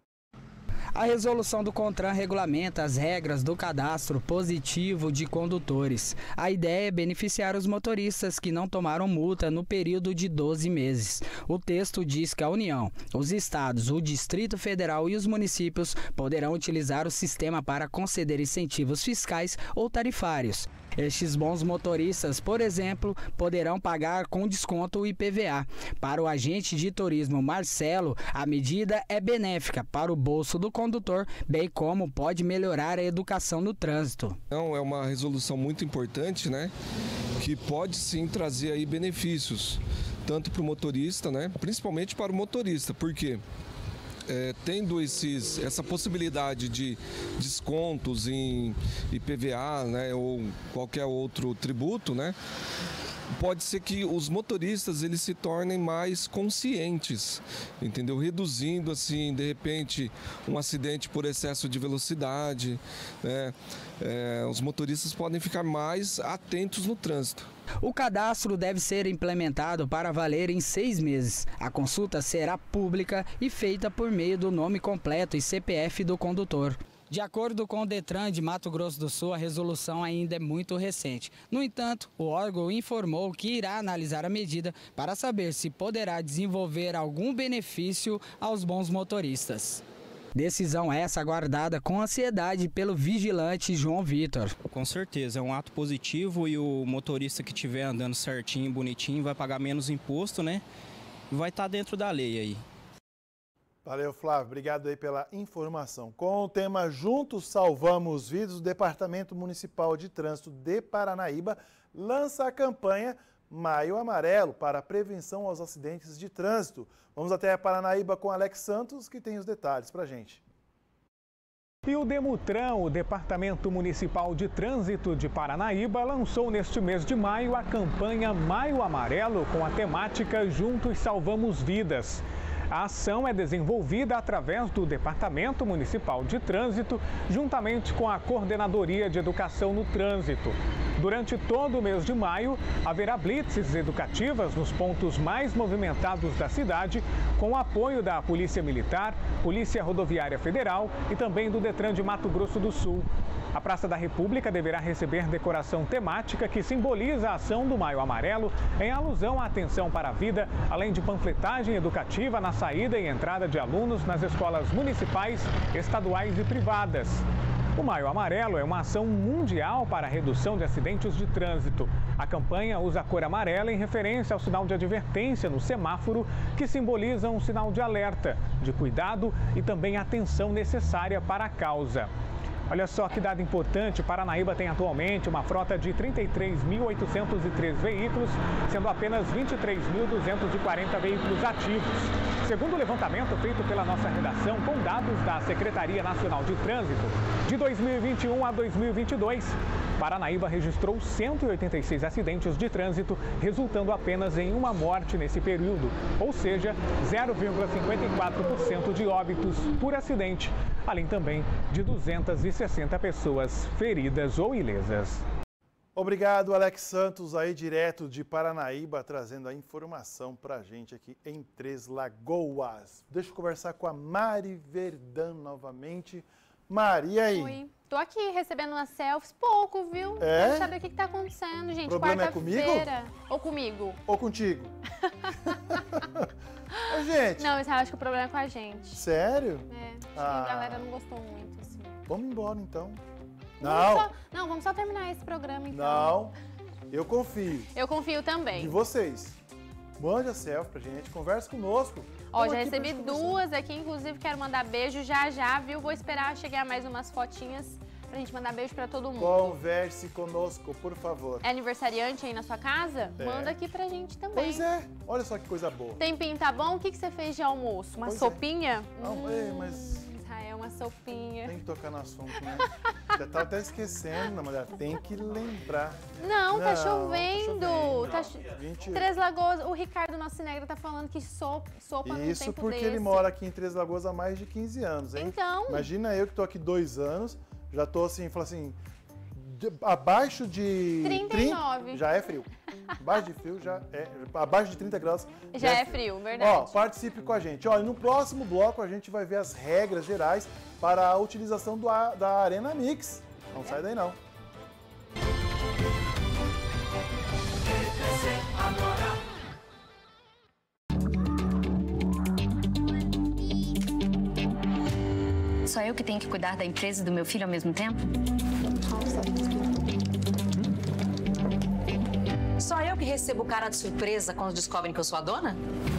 A resolução do CONTRAN regulamenta as regras do cadastro positivo de condutores. A ideia é beneficiar os motoristas que não tomaram multa no período de 12 meses. O texto diz que a União, os estados, o Distrito Federal e os municípios poderão utilizar o sistema para conceder incentivos fiscais ou tarifários. Estes bons motoristas, por exemplo, poderão pagar com desconto o IPVA. Para o agente de turismo Marcelo, a medida é benéfica para o bolso do condutor, bem como pode melhorar a educação no trânsito. Então, é uma resolução muito importante, né? Que pode sim trazer aí benefícios, tanto para o motorista, né? Principalmente para o motorista, porque tendo essa possibilidade de descontos em IPVA, né, ou qualquer outro tributo, né, pode ser que os motoristas eles se tornem mais conscientes, entendeu? Reduzindo assim, de repente, um acidente por excesso de velocidade, né? Os motoristas podem ficar mais atentos no trânsito. O cadastro deve ser implementado para valer em 6 meses. A consulta será pública e feita por meio do nome completo e CPF do condutor. De acordo com o Detran de Mato Grosso do Sul, a resolução ainda é muito recente. No entanto, o órgão informou que irá analisar a medida para saber se poderá desenvolver algum benefício aos bons motoristas. Decisão essa aguardada com ansiedade pelo vigilante João Vitor. Com certeza, é um ato positivo e o motorista que estiver andando certinho, bonitinho, vai pagar menos imposto, né? E vai estar dentro da lei aí. Valeu, Flávio. Obrigado aí pela informação. Com o tema Juntos Salvamos Vidas, o Departamento Municipal de Trânsito de Paranaíba lança a campanha Maio Amarelo para a prevenção aos acidentes de trânsito. Vamos até Paranaíba com Alex Santos, que tem os detalhes para a gente. E o Demutran, o Departamento Municipal de Trânsito de Paranaíba, lançou neste mês de maio a campanha Maio Amarelo com a temática Juntos Salvamos Vidas. A ação é desenvolvida através do Departamento Municipal de Trânsito, juntamente com a Coordenadoria de Educação no Trânsito. Durante todo o mês de maio, haverá blitzes educativas nos pontos mais movimentados da cidade, com o apoio da Polícia Militar, Polícia Rodoviária Federal e também do Detran de Mato Grosso do Sul. A Praça da República deverá receber decoração temática que simboliza a ação do Maio Amarelo em alusão à atenção para a vida, além de panfletagem educativa na saída e entrada de alunos nas escolas municipais, estaduais e privadas. O Maio Amarelo é uma ação mundial para a redução de acidentes de trânsito. A campanha usa a cor amarela em referência ao sinal de advertência no semáforo, que simboliza um sinal de alerta, de cuidado e também atenção necessária para a causa. Olha só que dado importante, Paranaíba tem atualmente uma frota de 33.803 veículos, sendo apenas 23.240 veículos ativos. Segundo o levantamento feito pela nossa redação com dados da Secretaria Nacional de Trânsito, de 2021 a 2022, Paranaíba registrou 186 acidentes de trânsito, resultando apenas em uma morte nesse período, ou seja, 0,54% de óbitos por acidente, além também de 260 pessoas feridas ou ilesas. Obrigado, Alex Santos, aí direto de Paranaíba, trazendo a informação pra gente aqui em Três Lagoas. Deixa eu conversar com a Mari Verdão novamente. Mari, e aí? Oi, tô aqui recebendo umas selfies, pouco, viu? É? Quero saber o que tá acontecendo, gente. O problema é comigo? Ou comigo? Ou contigo? Ô, gente. Não, eu acho que o problema é com a gente. Sério? É, acho que a galera não gostou muito, assim. Vamos embora, então. Vamos só terminar esse programa, então. Não, eu confio. Eu confio também. E vocês? Mande a selfie pra gente, converse conosco. Ó, já recebi duas aqui, inclusive quero mandar beijo já, viu? Vou esperar chegar mais umas fotinhas pra gente mandar beijo pra todo mundo. Converse conosco, por favor. É aniversariante aí na sua casa? É. Manda aqui pra gente também. Pois é, olha só que coisa boa. Tempinho tá bom? O que você fez de almoço? Uma sopinha? Não, mas... Israel, uma sopinha. Tem que tocar no assunto, né? Já tava até esquecendo, mulher. Tem que lembrar. Não, tá chovendo. Três Lagoas, o Ricardo nosso negra tá falando que sopa no Isso tempo porque ele mora aqui em Três Lagoas há mais de 15 anos, hein? Então. Imagina eu que tô aqui 2 anos, já tô assim, falo assim, abaixo de 39. Já é frio. Abaixo de frio já é. Abaixo de 30 graus. Já é frio, verdade. Ó, participe com a gente. Olha, no próximo bloco a gente vai ver as regras gerais para a utilização da Arena Mix. Não sai daí não. Só eu que tenho que cuidar da empresa e do meu filho ao mesmo tempo? Só eu que recebo cara de surpresa quando descobrem que eu sou a dona?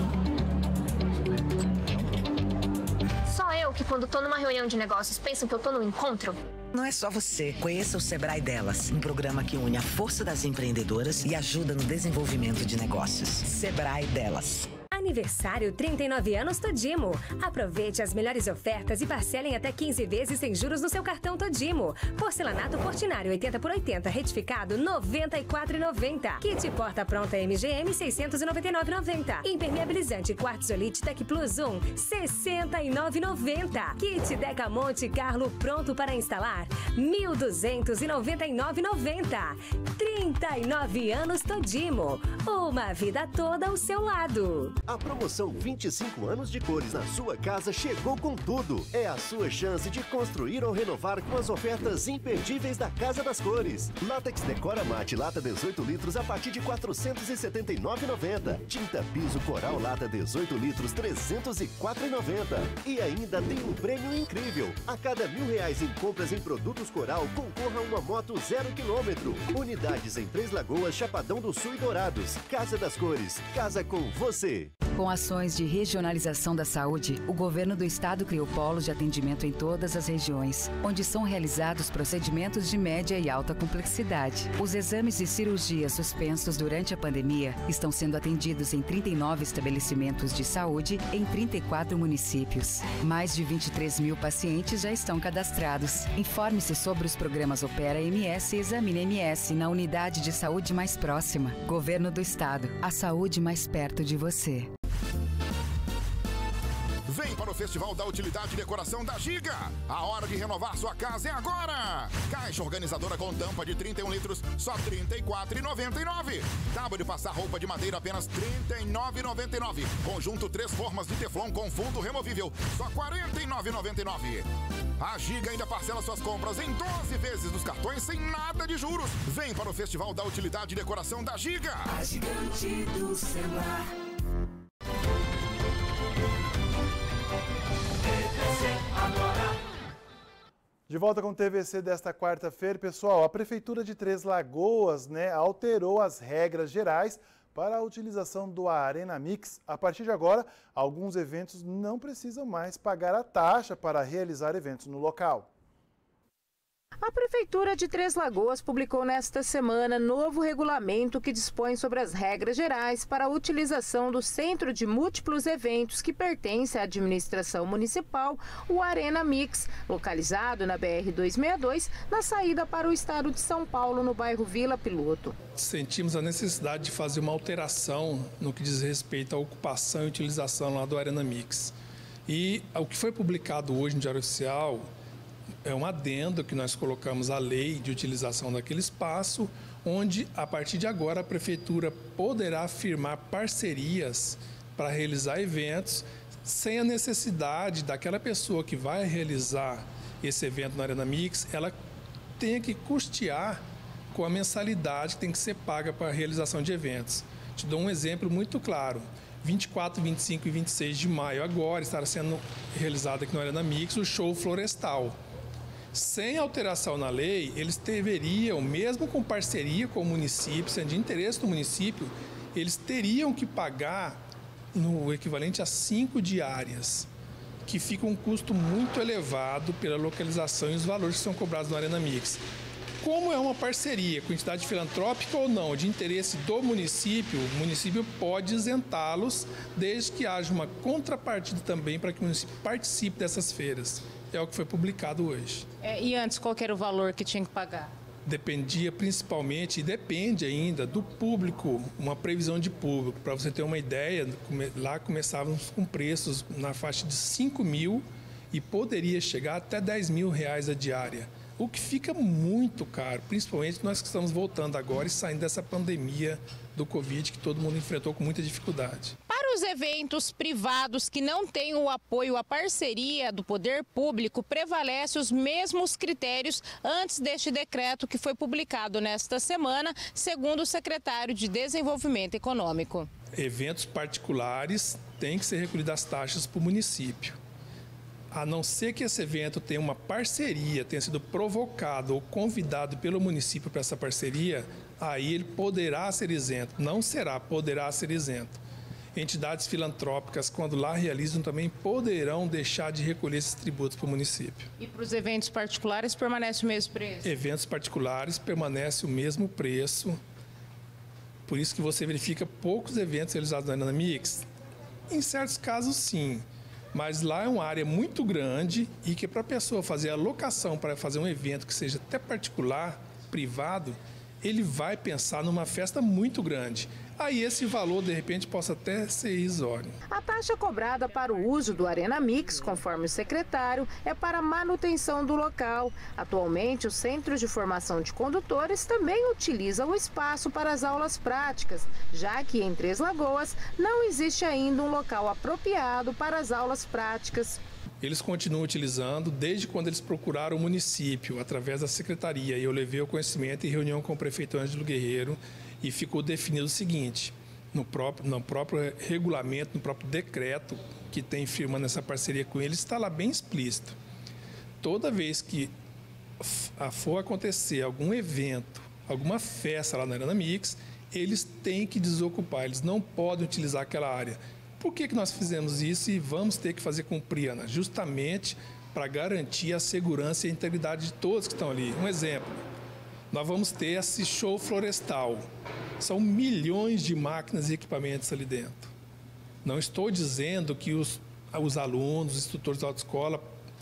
Só eu que quando tô numa reunião de negócios pensam que eu tô num encontro? Não é só você. Conheça o Sebrae Delas, um programa que une a força das empreendedoras e ajuda no desenvolvimento de negócios. Sebrae Delas. Aniversário 39 anos Todimo. Aproveite as melhores ofertas e parcelem até 15 vezes sem juros no seu cartão Todimo. Porcelanato Portinari 80x80 retificado R$ 94,90. Kit porta pronta MGM R$ 699,90. Impermeabilizante Quartzolite Tech Plus 1 R$ 69,90. Kit Deca Monte Carlo pronto para instalar R$ 1.299,90. 39 anos Todimo. Uma vida toda ao seu lado. A promoção 25 anos de cores na sua casa chegou com tudo. É a sua chance de construir ou renovar com as ofertas imperdíveis da Casa das Cores. Látex Decora Mate lata 18 litros a partir de R$ 479,90. Tinta Piso Coral lata 18 litros R$ 304,90. E ainda tem um prêmio incrível. A cada R$ 1.000 em compras em produtos Coral, concorra a uma moto 0 km. Unidades em Três Lagoas, Chapadão do Sul e Dourados. Casa das Cores. Casa com você. Com ações de regionalização da saúde, o governo do estado criou polos de atendimento em todas as regiões, onde são realizados procedimentos de média e alta complexidade. Os exames e cirurgias suspensos durante a pandemia estão sendo atendidos em 39 estabelecimentos de saúde em 34 municípios. Mais de 23 mil pacientes já estão cadastrados. Informe-se sobre os programas Opera MS e Examine MS na unidade de saúde mais próxima. Governo do Estado. A saúde mais perto de você. Vem para o Festival da Utilidade e Decoração da Giga. A hora de renovar sua casa é agora. Caixa organizadora com tampa de 31 litros, só R$ 34,99. Tábua de passar roupa de madeira, apenas R$ 39,99. Conjunto 3 formas de teflon com fundo removível, só R$ 49,99. A Giga ainda parcela suas compras em 12 vezes nos cartões sem nada de juros. Vem para o Festival da Utilidade e Decoração da Giga. A gigante do celular. De volta com o TVC desta quarta-feira, pessoal, a Prefeitura de Três Lagoas, alterou as regras gerais para a utilização do Arena Mix. A partir de agora, alguns eventos não precisam mais pagar a taxa para realizar eventos no local. A Prefeitura de Três Lagoas publicou nesta semana novo regulamento que dispõe sobre as regras gerais para a utilização do Centro de Múltiplos Eventos que pertence à administração municipal, o Arena Mix, localizado na BR-262, na saída para o estado de São Paulo, no bairro Vila Piloto. Sentimos a necessidade de fazer uma alteração no que diz respeito à ocupação e utilização lá do Arena Mix. E o que foi publicado hoje no Diário Oficial é um adendo que nós colocamos à lei de utilização daquele espaço, onde, a partir de agora, a Prefeitura poderá firmar parcerias para realizar eventos sem a necessidade daquela pessoa que vai realizar esse evento na Arena Mix, ela tenha que custear com a mensalidade que tem que ser paga para a realização de eventos. Te dou um exemplo muito claro. 24, 25 e 26 de maio agora estará sendo realizado aqui na Arena Mix o show florestal. Sem alteração na lei, eles deveriam, mesmo com parceria com o município, sendo de interesse do município, eles teriam que pagar no equivalente a 5 diárias, que fica um custo muito elevado pela localização e os valores que são cobrados na Arena Mix. Como é uma parceria com entidade filantrópica ou não, de interesse do município, o município pode isentá-los, desde que haja uma contrapartida também para que o município participe dessas feiras. É o que foi publicado hoje. E antes, qual era o valor que tinha que pagar? Dependia principalmente, e depende ainda, do público, uma previsão de público. Para você ter uma ideia, lá começávamos com preços na faixa de 5 mil e poderia chegar até 10 mil reais a diária. O que fica muito caro, principalmente nós que estamos voltando agora e saindo dessa pandemia do Covid que todo mundo enfrentou com muita dificuldade. Para os eventos privados que não têm o apoio à parceria do poder público, prevalece os mesmos critérios antes deste decreto que foi publicado nesta semana, segundo o secretário de Desenvolvimento Econômico. Eventos particulares têm que ser recolhidas as taxas para o município. A não ser que esse evento tenha uma parceria, tenha sido provocado ou convidado pelo município para essa parceria, aí ele poderá ser isento. Não será, poderá ser isento. Entidades filantrópicas, quando lá realizam, também poderão deixar de recolher esses tributos para o município. E para os eventos particulares permanece o mesmo preço? Eventos particulares permanece o mesmo preço. Por isso que você verifica poucos eventos realizados na Arena Mix. Em certos casos, sim. Mas lá é uma área muito grande e que para a pessoa fazer a locação para fazer um evento que seja até particular, privado, ele vai pensar numa festa muito grande. Aí esse valor, de repente, possa até ser irrisório. A taxa cobrada para o uso do Arena Mix, conforme o secretário, é para manutenção do local. Atualmente, o Centro de Formação de Condutores também utiliza o espaço para as aulas práticas, já que em Três Lagoas não existe ainda um local apropriado para as aulas práticas. Eles continuam utilizando desde quando eles procuraram o município, através da secretaria. E eu levei o conhecimento em reunião com o prefeito Ângelo Guerreiro e ficou definido o seguinte, no próprio regulamento, no próprio decreto que tem firmando essa parceria com eles, está lá bem explícito. Toda vez que for acontecer algum evento, alguma festa lá na Arena Mix, eles têm que desocupar, eles não podem utilizar aquela área. Por que nós fizemos isso e vamos ter que fazer cumprir, Ana? Justamente para garantir a segurança e a integridade de todos que estão ali. Um exemplo, nós vamos ter esse show florestal. São milhões de máquinas e equipamentos ali dentro. Não estou dizendo que os alunos, os instrutores da autoescola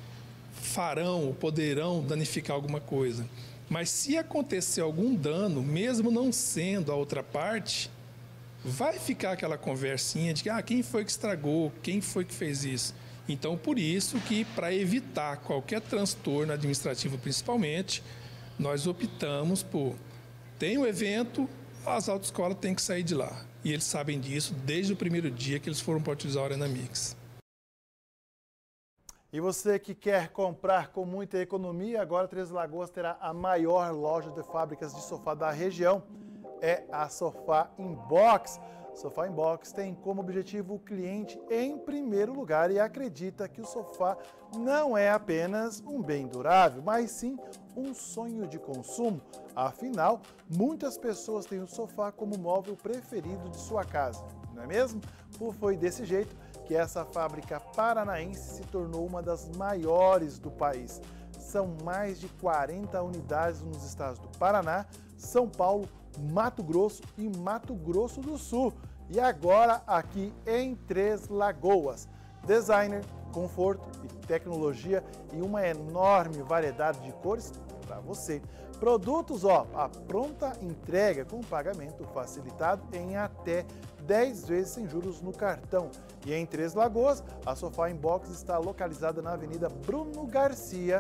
farão ou poderão danificar alguma coisa. Mas se acontecer algum dano, mesmo não sendo a outra parte, vai ficar aquela conversinha de que quem foi que estragou, quem foi que fez isso. Então, por isso que, para evitar qualquer transtorno administrativo, principalmente, nós optamos por, tem o evento, as autoescolas têm que sair de lá. E eles sabem disso desde o primeiro dia que eles foram para utilizar a Arena Mix. E você que quer comprar com muita economia, agora Três Lagoas terá a maior loja de fábricas de sofá da região. É a Sofá Inbox. Sofá Inbox tem como objetivo o cliente em primeiro lugar e acredita que o sofá não é apenas um bem durável, mas sim um sonho de consumo. Afinal, muitas pessoas têm o sofá como móvel preferido de sua casa, não é mesmo? Foi desse jeito que essa fábrica paranaense se tornou uma das maiores do país. São mais de 40 unidades nos estados do Paraná, São Paulo, Mato Grosso e Mato Grosso do Sul. E agora aqui em Três Lagoas. Designer, conforto e tecnologia e uma enorme variedade de cores para você. Produtos, a pronta entrega com pagamento facilitado em até 10 vezes sem juros no cartão. E em Três Lagoas, a Sofá Inbox está localizada na Avenida Bruno Garcia,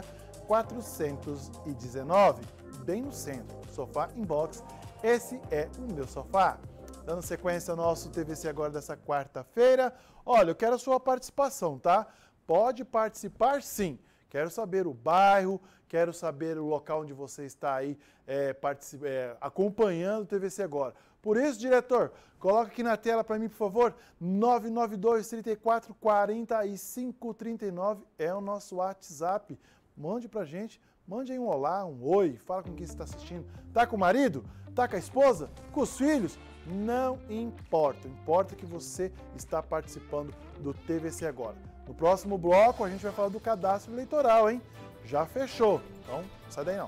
419, bem no centro. Sofá Inbox, esse é o meu sofá. Dando sequência ao nosso TVC Agora dessa quarta-feira. Olha, eu quero a sua participação, tá? Pode participar sim. Quero saber o bairro, quero saber o local onde você está aí acompanhando o TVC Agora. Por isso, diretor, coloca aqui na tela para mim, por favor, 992-34-4539 é o nosso WhatsApp. Mande pra gente, mande aí um olá, um oi, fala com quem você está assistindo. Tá com o marido? Tá com a esposa? Com os filhos? Não importa, importa que você está participando do TVC Agora. No próximo bloco a gente vai falar do cadastro eleitoral, hein? Já fechou, então sai daí não.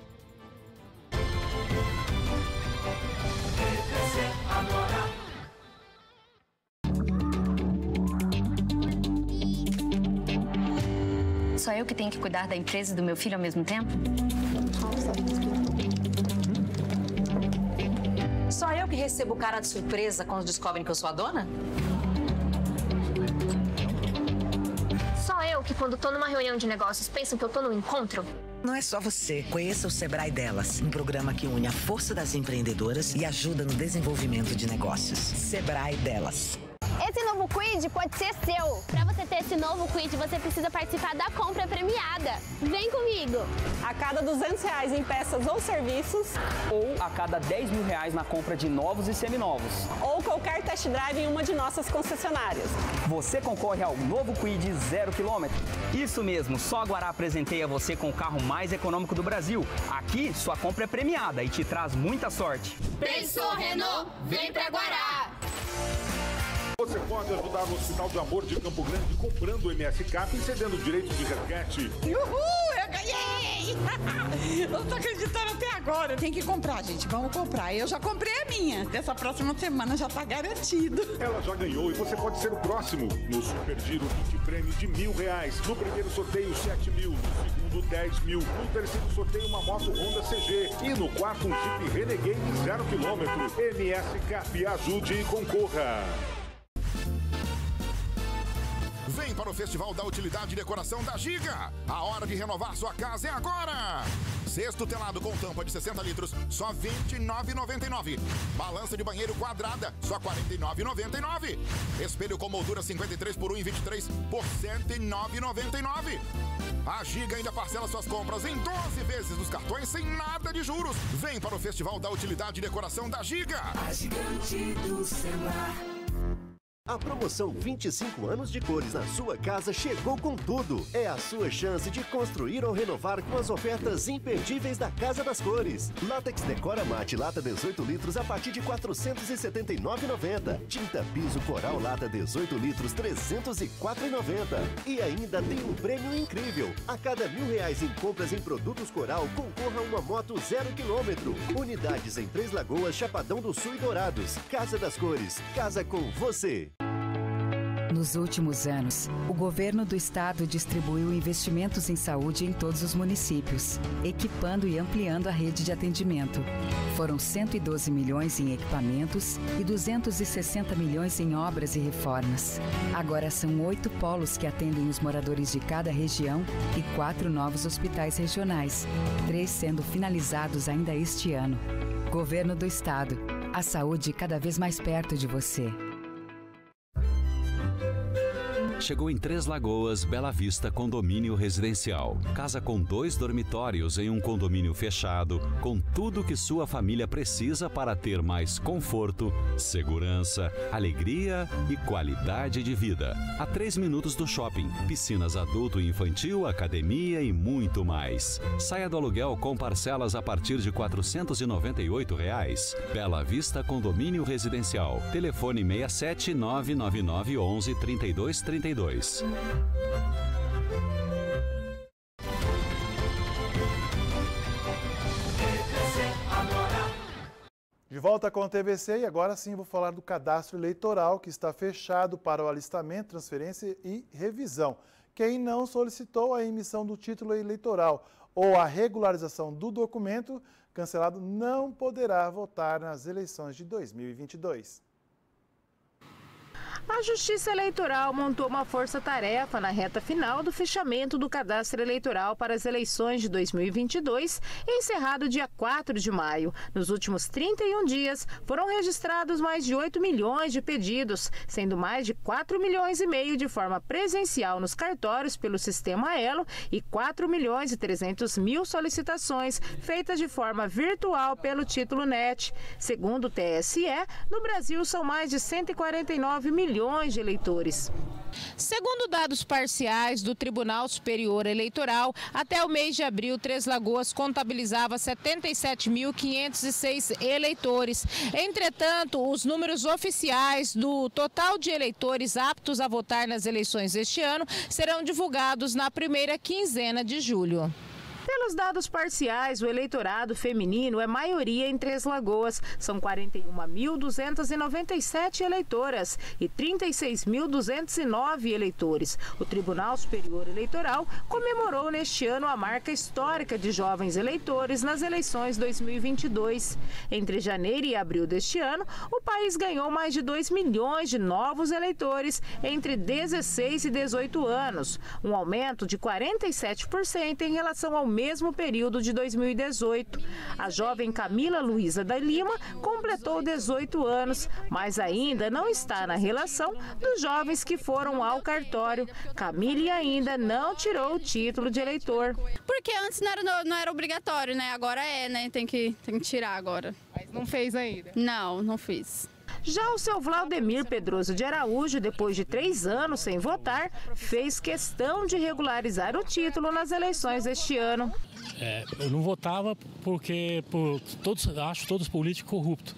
Só eu que tenho que cuidar da empresa e do meu filho ao mesmo tempo? Só eu que recebo cara de surpresa quando descobrem que eu sou a dona? Só eu que quando tô numa reunião de negócios pensam que eu tô num encontro? Não é só você. Conheça o Sebrae Delas, um programa que une a força das empreendedoras e ajuda no desenvolvimento de negócios. Sebrae Delas. Esse novo Quid pode ser seu. Para você ter esse novo Quid, você precisa participar da compra premiada. Vem comigo! A cada R$200 em peças ou serviços, ou a cada R$10 mil na compra de novos e seminovos, ou qualquer test drive em uma de nossas concessionárias. Você concorre ao novo Quid 0 km. Isso mesmo, só a Guará apresentei a você com o carro mais econômico do Brasil. Aqui, sua compra é premiada e te traz muita sorte. Pensou, Renault? Vem pra Guará! Você pode ajudar no Hospital de Amor de Campo Grande comprando o MS Cap e cedendo o direito de resgate. Uhul, eu ganhei! Não tô acreditando até agora. Tem que comprar, gente, vamos comprar. Eu já comprei a minha. Dessa próxima semana já tá garantido. Ela já ganhou e você pode ser o próximo. No Super Giro, 20 prêmios de R$1.000. No primeiro sorteio, 7 mil. No segundo, 10 mil. No terceiro sorteio, uma moto Honda CG. E no quarto, um Jeep Renegade 0 km. MS Cap, ajude e concorra. Vem para o Festival da Utilidade e Decoração da Giga. A hora de renovar sua casa é agora. Cesto telado com tampa de 60 litros, só R$ 29,99. Balança de banheiro quadrada, só R$ 49,99. Espelho com moldura 53 por 1,23 por R$ 109,99. A Giga ainda parcela suas compras em 12 vezes nos cartões sem nada de juros. Vem para o Festival da Utilidade e Decoração da Giga. A gigante do celular. A promoção 25 anos de cores na sua casa chegou com tudo. É a sua chance de construir ou renovar com as ofertas imperdíveis da Casa das Cores. Látex Decora Mate lata 18 litros a partir de R$ 479,90. Tinta piso Coral lata 18 litros R$ 304,90. E ainda tem um prêmio incrível. A cada R$1.000 em compras em produtos Coral, concorra a uma moto 0 km. Unidades em Três Lagoas, Chapadão do Sul e Dourados. Casa das Cores. Casa com você. Nos últimos anos, o governo do estado distribuiu investimentos em saúde em todos os municípios, equipando e ampliando a rede de atendimento. Foram 112 milhões em equipamentos e 260 milhões em obras e reformas. Agora são 8 polos que atendem os moradores de cada região e 4 novos hospitais regionais, 3 sendo finalizados ainda este ano. Governo do Estado. A saúde cada vez mais perto de você. Chegou em Três Lagoas, Bela Vista Condomínio Residencial. Casa com 2 dormitórios em um condomínio fechado, com tudo que sua família precisa para ter mais conforto, segurança, alegria e qualidade de vida. A 3 minutos do shopping, piscinas adulto e infantil, academia e muito mais. Saia do aluguel com parcelas a partir de R$ 498. Bela Vista Condomínio Residencial. Telefone 67 999 11 32 32. De volta com a TVC e agora sim vou falar do cadastro eleitoral que está fechado para o alistamento, transferência e revisão. Quem não solicitou a emissão do título eleitoral ou a regularização do documento cancelado não poderá votar nas eleições de 2022. A Justiça Eleitoral montou uma força-tarefa na reta final do fechamento do cadastro eleitoral para as eleições de 2022, encerrado dia 4 de maio. Nos últimos 31 dias, foram registrados mais de 8 milhões de pedidos, sendo mais de 4 milhões e meio de forma presencial nos cartórios pelo sistema Elo e 4 milhões e 300 mil solicitações feitas de forma virtual pelo título NET. Segundo o TSE, no Brasil são mais de 149 milhões de eleitores. Segundo dados parciais do Tribunal Superior Eleitoral, até o mês de abril, Três Lagoas contabilizava 77.506 eleitores. Entretanto, os números oficiais do total de eleitores aptos a votar nas eleições deste ano serão divulgados na primeira quinzena de julho. Pelos dados parciais, o eleitorado feminino é maioria em Três Lagoas. São 41.297 eleitoras e 36.209 eleitores. O Tribunal Superior Eleitoral comemorou neste ano a marca histórica de jovens eleitores nas eleições 2022. Entre janeiro e abril deste ano, o país ganhou mais de 2 milhões de novos eleitores entre 16 e 18 anos, um aumento de 47% em relação ao mesmo período de 2018. A jovem Camila Luísa da Lima completou 18 anos, mas ainda não está na relação dos jovens que foram ao cartório. Camila ainda não tirou o título de eleitor. Porque antes não era obrigatório, né? Agora é, né? Tem que tirar agora. Mas não fez ainda? Não fiz. Já o seu Vladimir Pedroso de Araújo, depois de 3 anos sem votar, fez questão de regularizar o título nas eleições deste ano. Eu não votava porque acho todos políticos corruptos.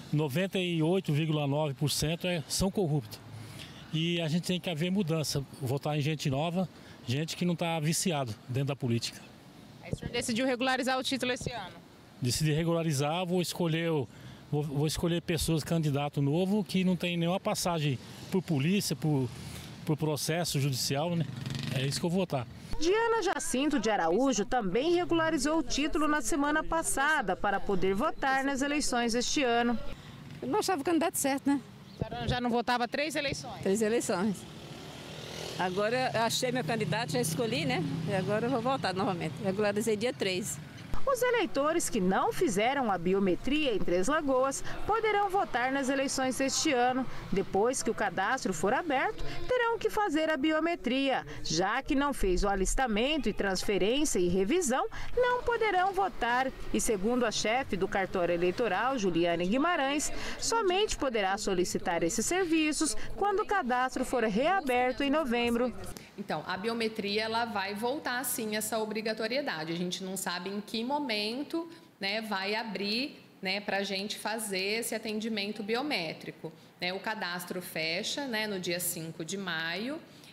98,9% são corruptos. E a gente tem que haver mudança, votar em gente nova, gente que não está viciado dentro da política. Aí o senhor decidiu regularizar o título esse ano? Decidi regularizar, vou escolher pessoas, candidato novo, que não tem nenhuma passagem por polícia, por processo judicial, né? É isso que eu vou votar. Diana Jacinto de Araújo também regularizou o título na semana passada para poder votar nas eleições deste ano. Eu não achava o candidato certo, né? Já não votava 3 eleições? 3 eleições. Agora eu achei meu candidato, já escolhi, né? E agora eu vou votar novamente. Regularizei dia 3. Os eleitores que não fizeram a biometria em Três Lagoas poderão votar nas eleições deste ano. Depois que o cadastro for aberto, terão que fazer a biometria. Já que não fez o alistamento e transferência e revisão, não poderão votar. E segundo a chefe do cartório eleitoral, Juliane Guimarães, somente poderá solicitar esses serviços quando o cadastro for reaberto em novembro. Então, a biometria ela vai voltar sim essa obrigatoriedade. A gente não sabe em que momento, né, vai abrir, né, para a gente fazer esse atendimento biométrico. O cadastro fecha, né, no dia 5 de maio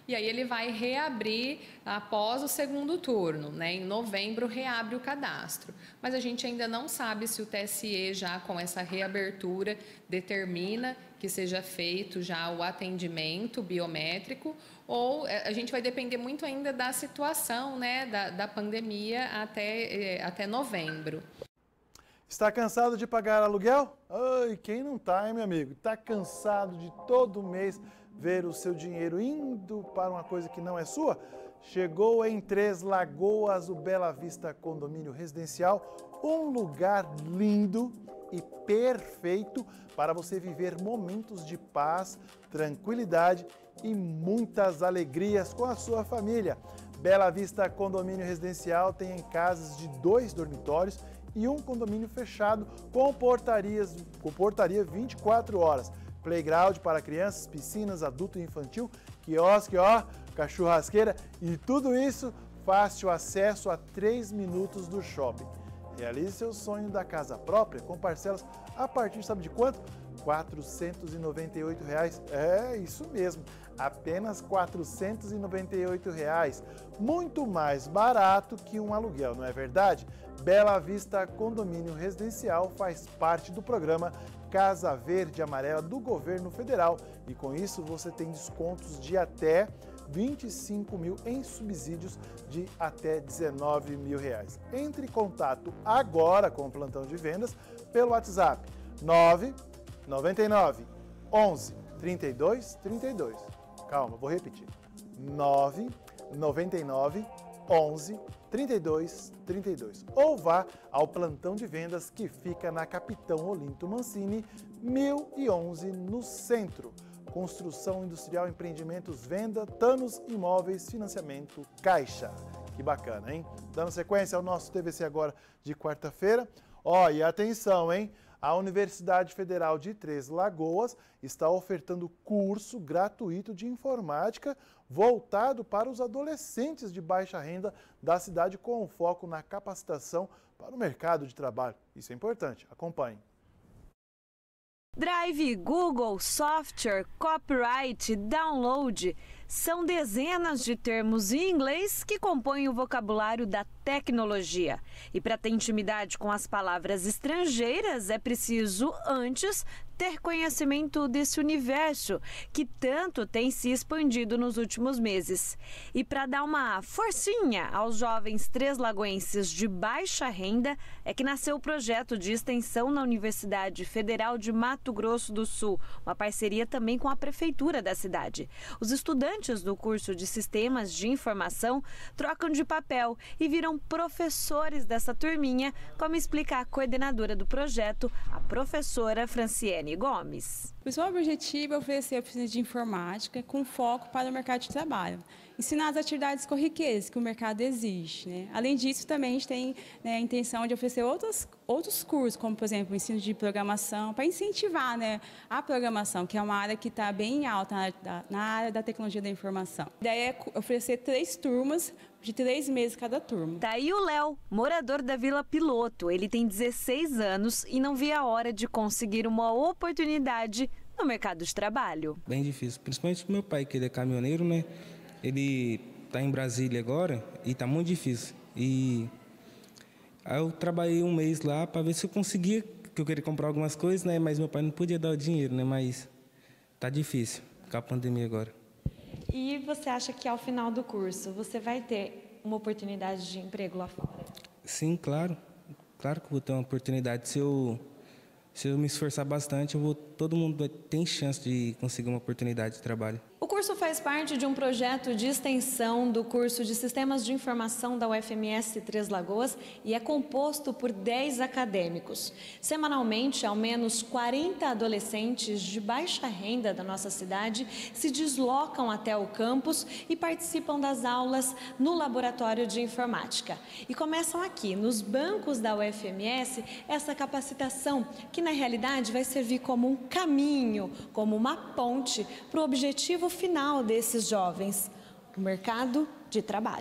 e aí ele vai reabrir após o segundo turno, né? Em novembro reabre o cadastro. Mas a gente ainda não sabe se o TSE já com essa reabertura determina que seja feito já o atendimento biométrico, ou a gente vai depender muito ainda da situação, né, da pandemia até novembro. Está cansado de pagar aluguel? Ai, quem não está, hein, meu amigo? Está cansado de todo mês ver o seu dinheiro indo para uma coisa que não é sua? Chegou em Três Lagoas o Bela Vista Condomínio Residencial, um lugar lindo e perfeito para você viver momentos de paz, tranquilidade e muitas alegrias com a sua família. Bela Vista Condomínio Residencial tem casas de 2 dormitórios e um condomínio fechado com portaria 24 horas. Playground para crianças, piscinas, adulto e infantil, quiosque, churrasqueira e tudo isso fácil acesso a 3 minutos do shopping. Realize seu sonho da casa própria com parcelas a partir, sabe de quanto? R$ 498. É isso mesmo, apenas R$ 498. Muito mais barato que um aluguel, não é verdade? Bela Vista Condomínio Residencial faz parte do programa Casa Verde e Amarela do Governo Federal e com isso você tem descontos de até 25 mil em subsídios de até 19 mil reais. Entre em contato agora com o plantão de vendas pelo WhatsApp 999 11 32 32. Calma, vou repetir. 999 11 32 32. Ou vá ao plantão de vendas que fica na Capitão Olinto Mancini, 1011 no centro. Construção industrial, empreendimentos, venda, Thanos Imóveis, financiamento, Caixa. Que bacana, hein? Dando sequência ao nosso TVC Agora de quarta-feira. E atenção, hein? A Universidade Federal de Três Lagoas está ofertando curso gratuito de informática voltado para os adolescentes de baixa renda da cidade com foco na capacitação para o mercado de trabalho. Isso é importante. Acompanhe. Drive, Google, software, copyright, download são dezenas de termos em inglês que compõem o vocabulário da tecnologia. E para ter intimidade com as palavras estrangeiras é preciso, antes, ter conhecimento desse universo que tanto tem se expandido nos últimos meses. E para dar uma forcinha aos jovens treslagoenses de baixa renda, é que nasceu o projeto de extensão na Universidade Federal de Mato Grosso do Sul, uma parceria também com a prefeitura da cidade. Os estudantes do curso de Sistemas de Informação trocam de papel e viram professores dessa turminha, como explica a coordenadora do projeto, a professora Franciene Gomes. O principal objetivo é oferecer oficinas de informática com foco para o mercado de trabalho, ensinar as atividades corriqueiras que o mercado exige, né? Além disso, também a gente tem, né, a intenção de oferecer outros cursos, como, por exemplo, o ensino de programação, para incentivar, né, a programação, que é uma área que está bem alta na área da tecnologia da informação. A ideia é oferecer 3 turmas, de 3 meses cada turma. Daí o Léo, morador da Vila Piloto. Ele tem 16 anos e não vê a hora de conseguir uma oportunidade no mercado de trabalho. Bem difícil, principalmente meu pai, que ele é caminhoneiro, né? Ele está em Brasília agora e está muito difícil. E aí eu trabalhei um mês lá para ver se eu conseguia, que eu queria comprar algumas coisas, né? Mas meu pai não podia dar o dinheiro, né? Mas tá difícil com a pandemia agora. E você acha que ao final do curso você vai ter uma oportunidade de emprego lá fora? Sim, claro. Claro que eu vou ter uma oportunidade. Se eu me esforçar bastante, todo mundo tem chance de conseguir uma oportunidade de trabalho. O curso faz parte de um projeto de extensão do curso de Sistemas de Informação da UFMS Três Lagoas e é composto por 10 acadêmicos. Semanalmente, ao menos 40 adolescentes de baixa renda da nossa cidade se deslocam até o campus e participam das aulas no Laboratório de Informática. E começam aqui, nos bancos da UFMS, essa capacitação que, na realidade, vai servir como um caminho, como uma ponte para o objetivo final desses jovens, o mercado de trabalho.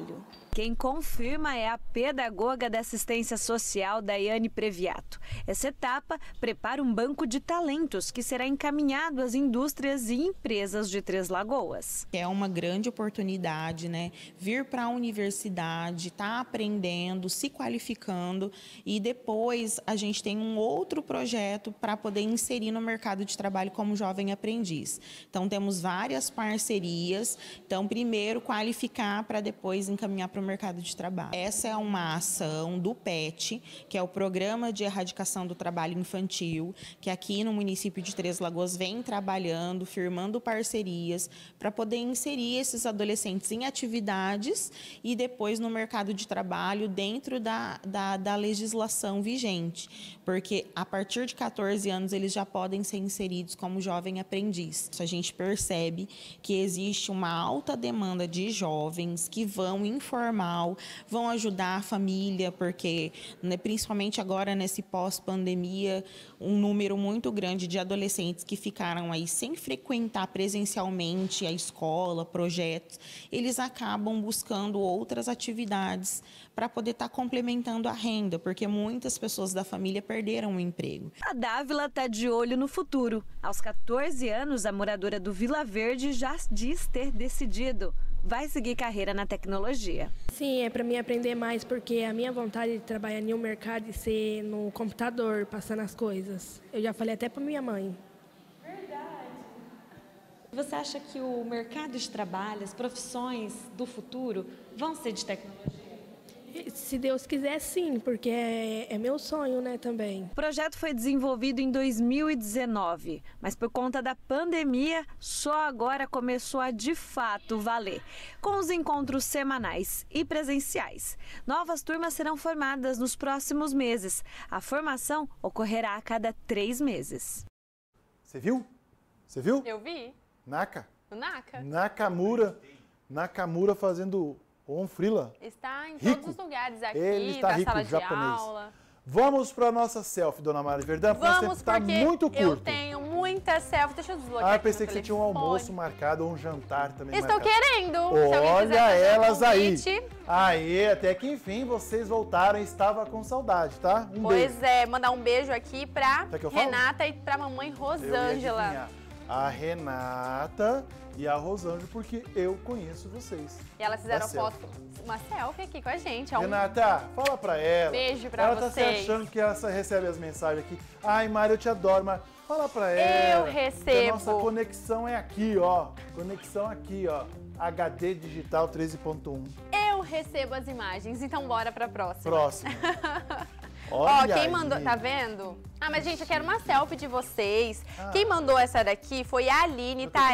Quem confirma é a pedagoga da assistência social, Daiane Previato. Essa etapa prepara um banco de talentos que será encaminhado às indústrias e empresas de Três Lagoas. É uma grande oportunidade, né? Vir para a universidade, estar aprendendo, se qualificando e depois a gente tem um outro projeto para poder inserir no mercado de trabalho como jovem aprendiz. Então temos várias parcerias. Então primeiro qualificar para depois encaminhar para o mercado de trabalho. Essa é uma ação do PET, que é o Programa de Erradicação do Trabalho Infantil, que aqui no município de Três Lagoas vem trabalhando, firmando parcerias para poder inserir esses adolescentes em atividades e depois no mercado de trabalho dentro da legislação vigente, porque a partir de 14 anos eles já podem ser inseridos como jovem aprendiz. A gente percebe que existe uma alta demanda de jovens que vão informal, vão ajudar a família, porque né, principalmente agora nesse pós-pandemia, um número muito grande de adolescentes que ficaram aí sem frequentar presencialmente a escola, projetos, eles acabam buscando outras atividades para poder estar complementando a renda, porque muitas pessoas da família perderam o emprego. A Dávila está de olho no futuro. Aos 14 anos, a moradora do Vila Verde já diz ter decidido. Vai seguir carreira na tecnologia. Sim, é para mim aprender mais, porque a minha vontade de trabalhar em um mercado e ser no computador, passando as coisas. Eu já falei até para minha mãe. Verdade. Você acha que o mercado de trabalho, as profissões do futuro vão ser de tecnologia? Se Deus quiser, sim, porque é meu sonho, né, também. O projeto foi desenvolvido em 2019, mas por conta da pandemia, só agora começou a de fato valer, com os encontros semanais e presenciais. Novas turmas serão formadas nos próximos meses. A formação ocorrerá a cada 3 meses. Você viu? Você viu? Eu vi. Naka. O Naka. Nakamura fazendo Onfrila. Está em rico. todos os lugares aqui, Ele está da rico, sala de japonês. aula. Vamos para a nossa selfie, dona Mari Verdão, porque Vamos, está porque muito curto. eu tenho muita selfie. Deixa eu desbloquear. Ah, eu pensei que você tinha um almoço marcado ou um jantar também Estou marcado. querendo. Olha elas aí. Aí, até que enfim vocês voltaram e estava com saudade, tá? Um Pois beijo. é, mandar um beijo aqui pra Renata e pra mamãe Eu ia Rosângela. adivinhar. A Renata e a Rosângela, porque eu conheço vocês. E elas fizeram Da uma selfie aqui com a gente. Renata, fala pra ela. Beijo pra ela vocês. Ela tá se achando que ela recebe as mensagens aqui. Ai, Mari, eu te adoro, mas fala pra ela. Eu recebo. Que a nossa conexão é aqui, ó. Conexão aqui, ó. HD Digital 13.1. Eu recebo as imagens, então bora pra próxima. Próxima. Ó, quem mandou, tá vendo? Ah, mas gente, eu quero uma selfie de vocês. Quem mandou essa daqui foi a Aline, tá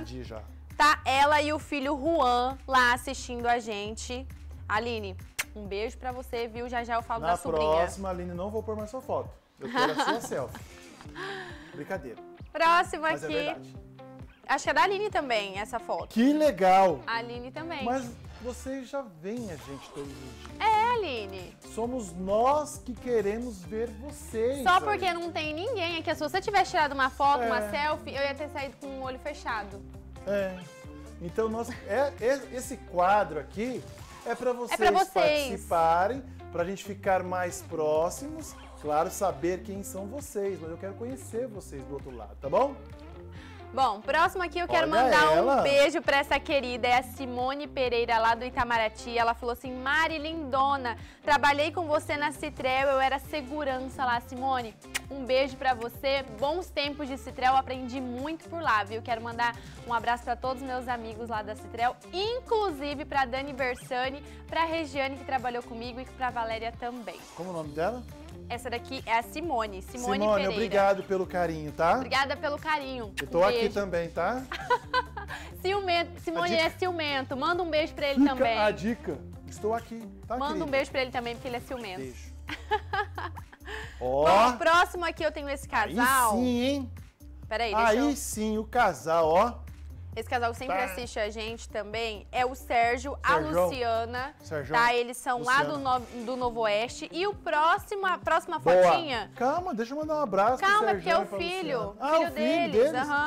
ela e o filho Juan lá assistindo a gente. Aline, um beijo pra você, viu? Já já eu falo da sobrinha. Na próxima, Aline, não vou pôr mais sua foto. Eu quero a sua selfie. Brincadeira. Próxima mas aqui. É verdade. Acho que é da Aline também, essa foto. Que legal. A Aline também. Mas vocês já veem a gente todos os dias. É, Aline. Somos nós que queremos ver vocês. Só porque não tem ninguém aqui. Se você tivesse tirado uma foto, uma selfie, eu ia ter saído com o olho fechado. É. Então, esse quadro aqui é para vocês, participarem, para a gente ficar mais próximos. Claro, saber quem são vocês, mas eu quero conhecer vocês do outro lado, tá bom? Bom, próximo aqui eu quero mandar um beijo pra essa querida, é a Simone Pereira, lá do Itamaraty. Ela falou assim: Mari, lindona, trabalhei com você na Citrel, eu era segurança lá, Simone. Um beijo pra você, bons tempos de Citrel, aprendi muito por lá, viu? Quero mandar um abraço pra todos os meus amigos lá da Citrel, inclusive pra Dani Bersani, pra Regiane, que trabalhou comigo, e pra Valéria também. Como é o nome dela? Essa daqui é a Simone Pereira. Obrigado pelo carinho, tá? Obrigada pelo carinho. Eu tô aqui também, tá? Ciumento. Simone é ciumento. Manda um beijo pra ele também. A dica. Estou aqui, tá, Manda querida? um beijo pra ele também, porque ele é ciumento. Beijo. Bom, próximo aqui eu tenho esse casal. Aí sim, hein? Peraí, deixa eu... Aí sim, o casal, ó. Esse casal que sempre assiste a gente também é o Sérgio, a Luciana. Tá? Eles são lá do Novo Oeste. E a próxima fotinha... Calma, deixa eu mandar um abraço pro Sérgio. Calma, porque é o filho. O filho deles.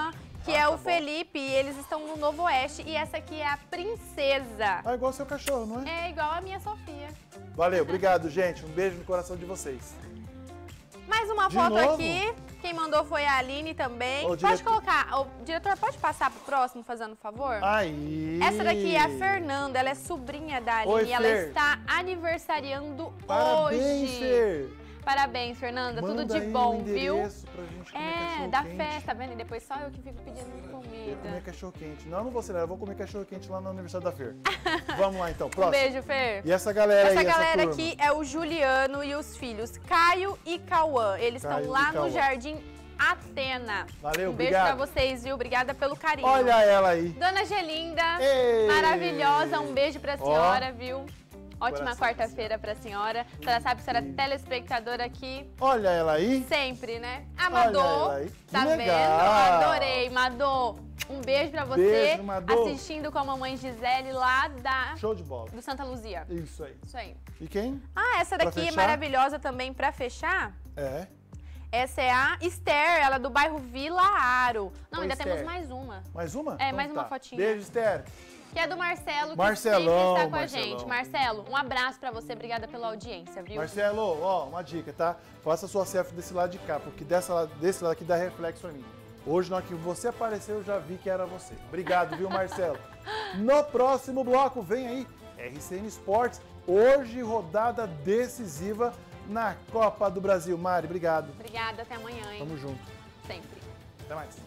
que é o Felipe, e eles estão no Novo Oeste. E essa aqui é a Princesa. Ah, igual seu cachorro, não é? É igual a minha Sofia. Valeu, obrigado, gente. Um beijo no coração de vocês. Mais uma De foto novo? aqui. Quem mandou foi a Aline também. Ô, Pode colocar. O diretor, pode passar pro próximo, fazendo um favor? Aí. Essa daqui é a Fernanda, ela é sobrinha da Aline. Oi, e ela Fer. está aniversariando Parabéns, hoje. Fer. Parabéns, Fernanda. Manda tudo de aí bom, o viu? endereço pra gente comer É, cachorro da quente. festa, tá vendo? E depois só eu que fico pedindo comida. Comer cachorro quente. Não vou acelerar, eu vou comer cachorro quente lá no aniversário da Fer. Vamos lá então, Um próximo. beijo, Fer. E essa galera Essa aí, galera essa aqui é o Juliano e os filhos Caio e Cauã. Eles Caio estão e lá Cauã. no Jardim Atena. Valeu, um beijo obrigado. pra vocês, viu? Obrigada pelo carinho. Olha ela aí. Dona Gelinda, Ei. maravilhosa. Um beijo pra senhora, Ó. viu? Ótima Coração quarta-feira pra senhora. A senhora sabe que a senhora é telespectadora aqui Olha ela aí. sempre, né? A Olha Madô, ela aí. Que tá legal. vendo? Adorei. Madô, um beijo pra você. Beijo, Madô. Assistindo com a mamãe Gisele lá Show de bola. do Santa Luzia. Isso aí. Isso aí. E quem? Ah, essa Pra daqui é fechar? maravilhosa também pra fechar. É. Essa é a Esther, ela é do bairro Vila Aro. Não, Oi, ainda Esther. temos mais uma. Mais uma? É, Então mais uma tá. fotinha. Beijo, Esther. Que é do Marcelo, que Marcelão, sempre está com Marcelão. a gente. Marcelo, um abraço pra você, obrigada pela audiência, viu? Marcelo, ó, uma dica, tá? Faça sua selfie desse lado de cá, porque desse lado aqui dá reflexo pra mim. Hoje, na hora que você apareceu, eu já vi que era você. Obrigado, viu, Marcelo? No próximo bloco, vem aí, RCN Esportes. Hoje, rodada decisiva na Copa do Brasil. Mari, obrigado. Obrigada, até amanhã, hein? Tamo junto. Sempre. Até mais.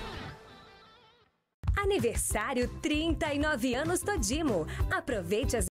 Aniversário 39 anos Todimo. Aproveite as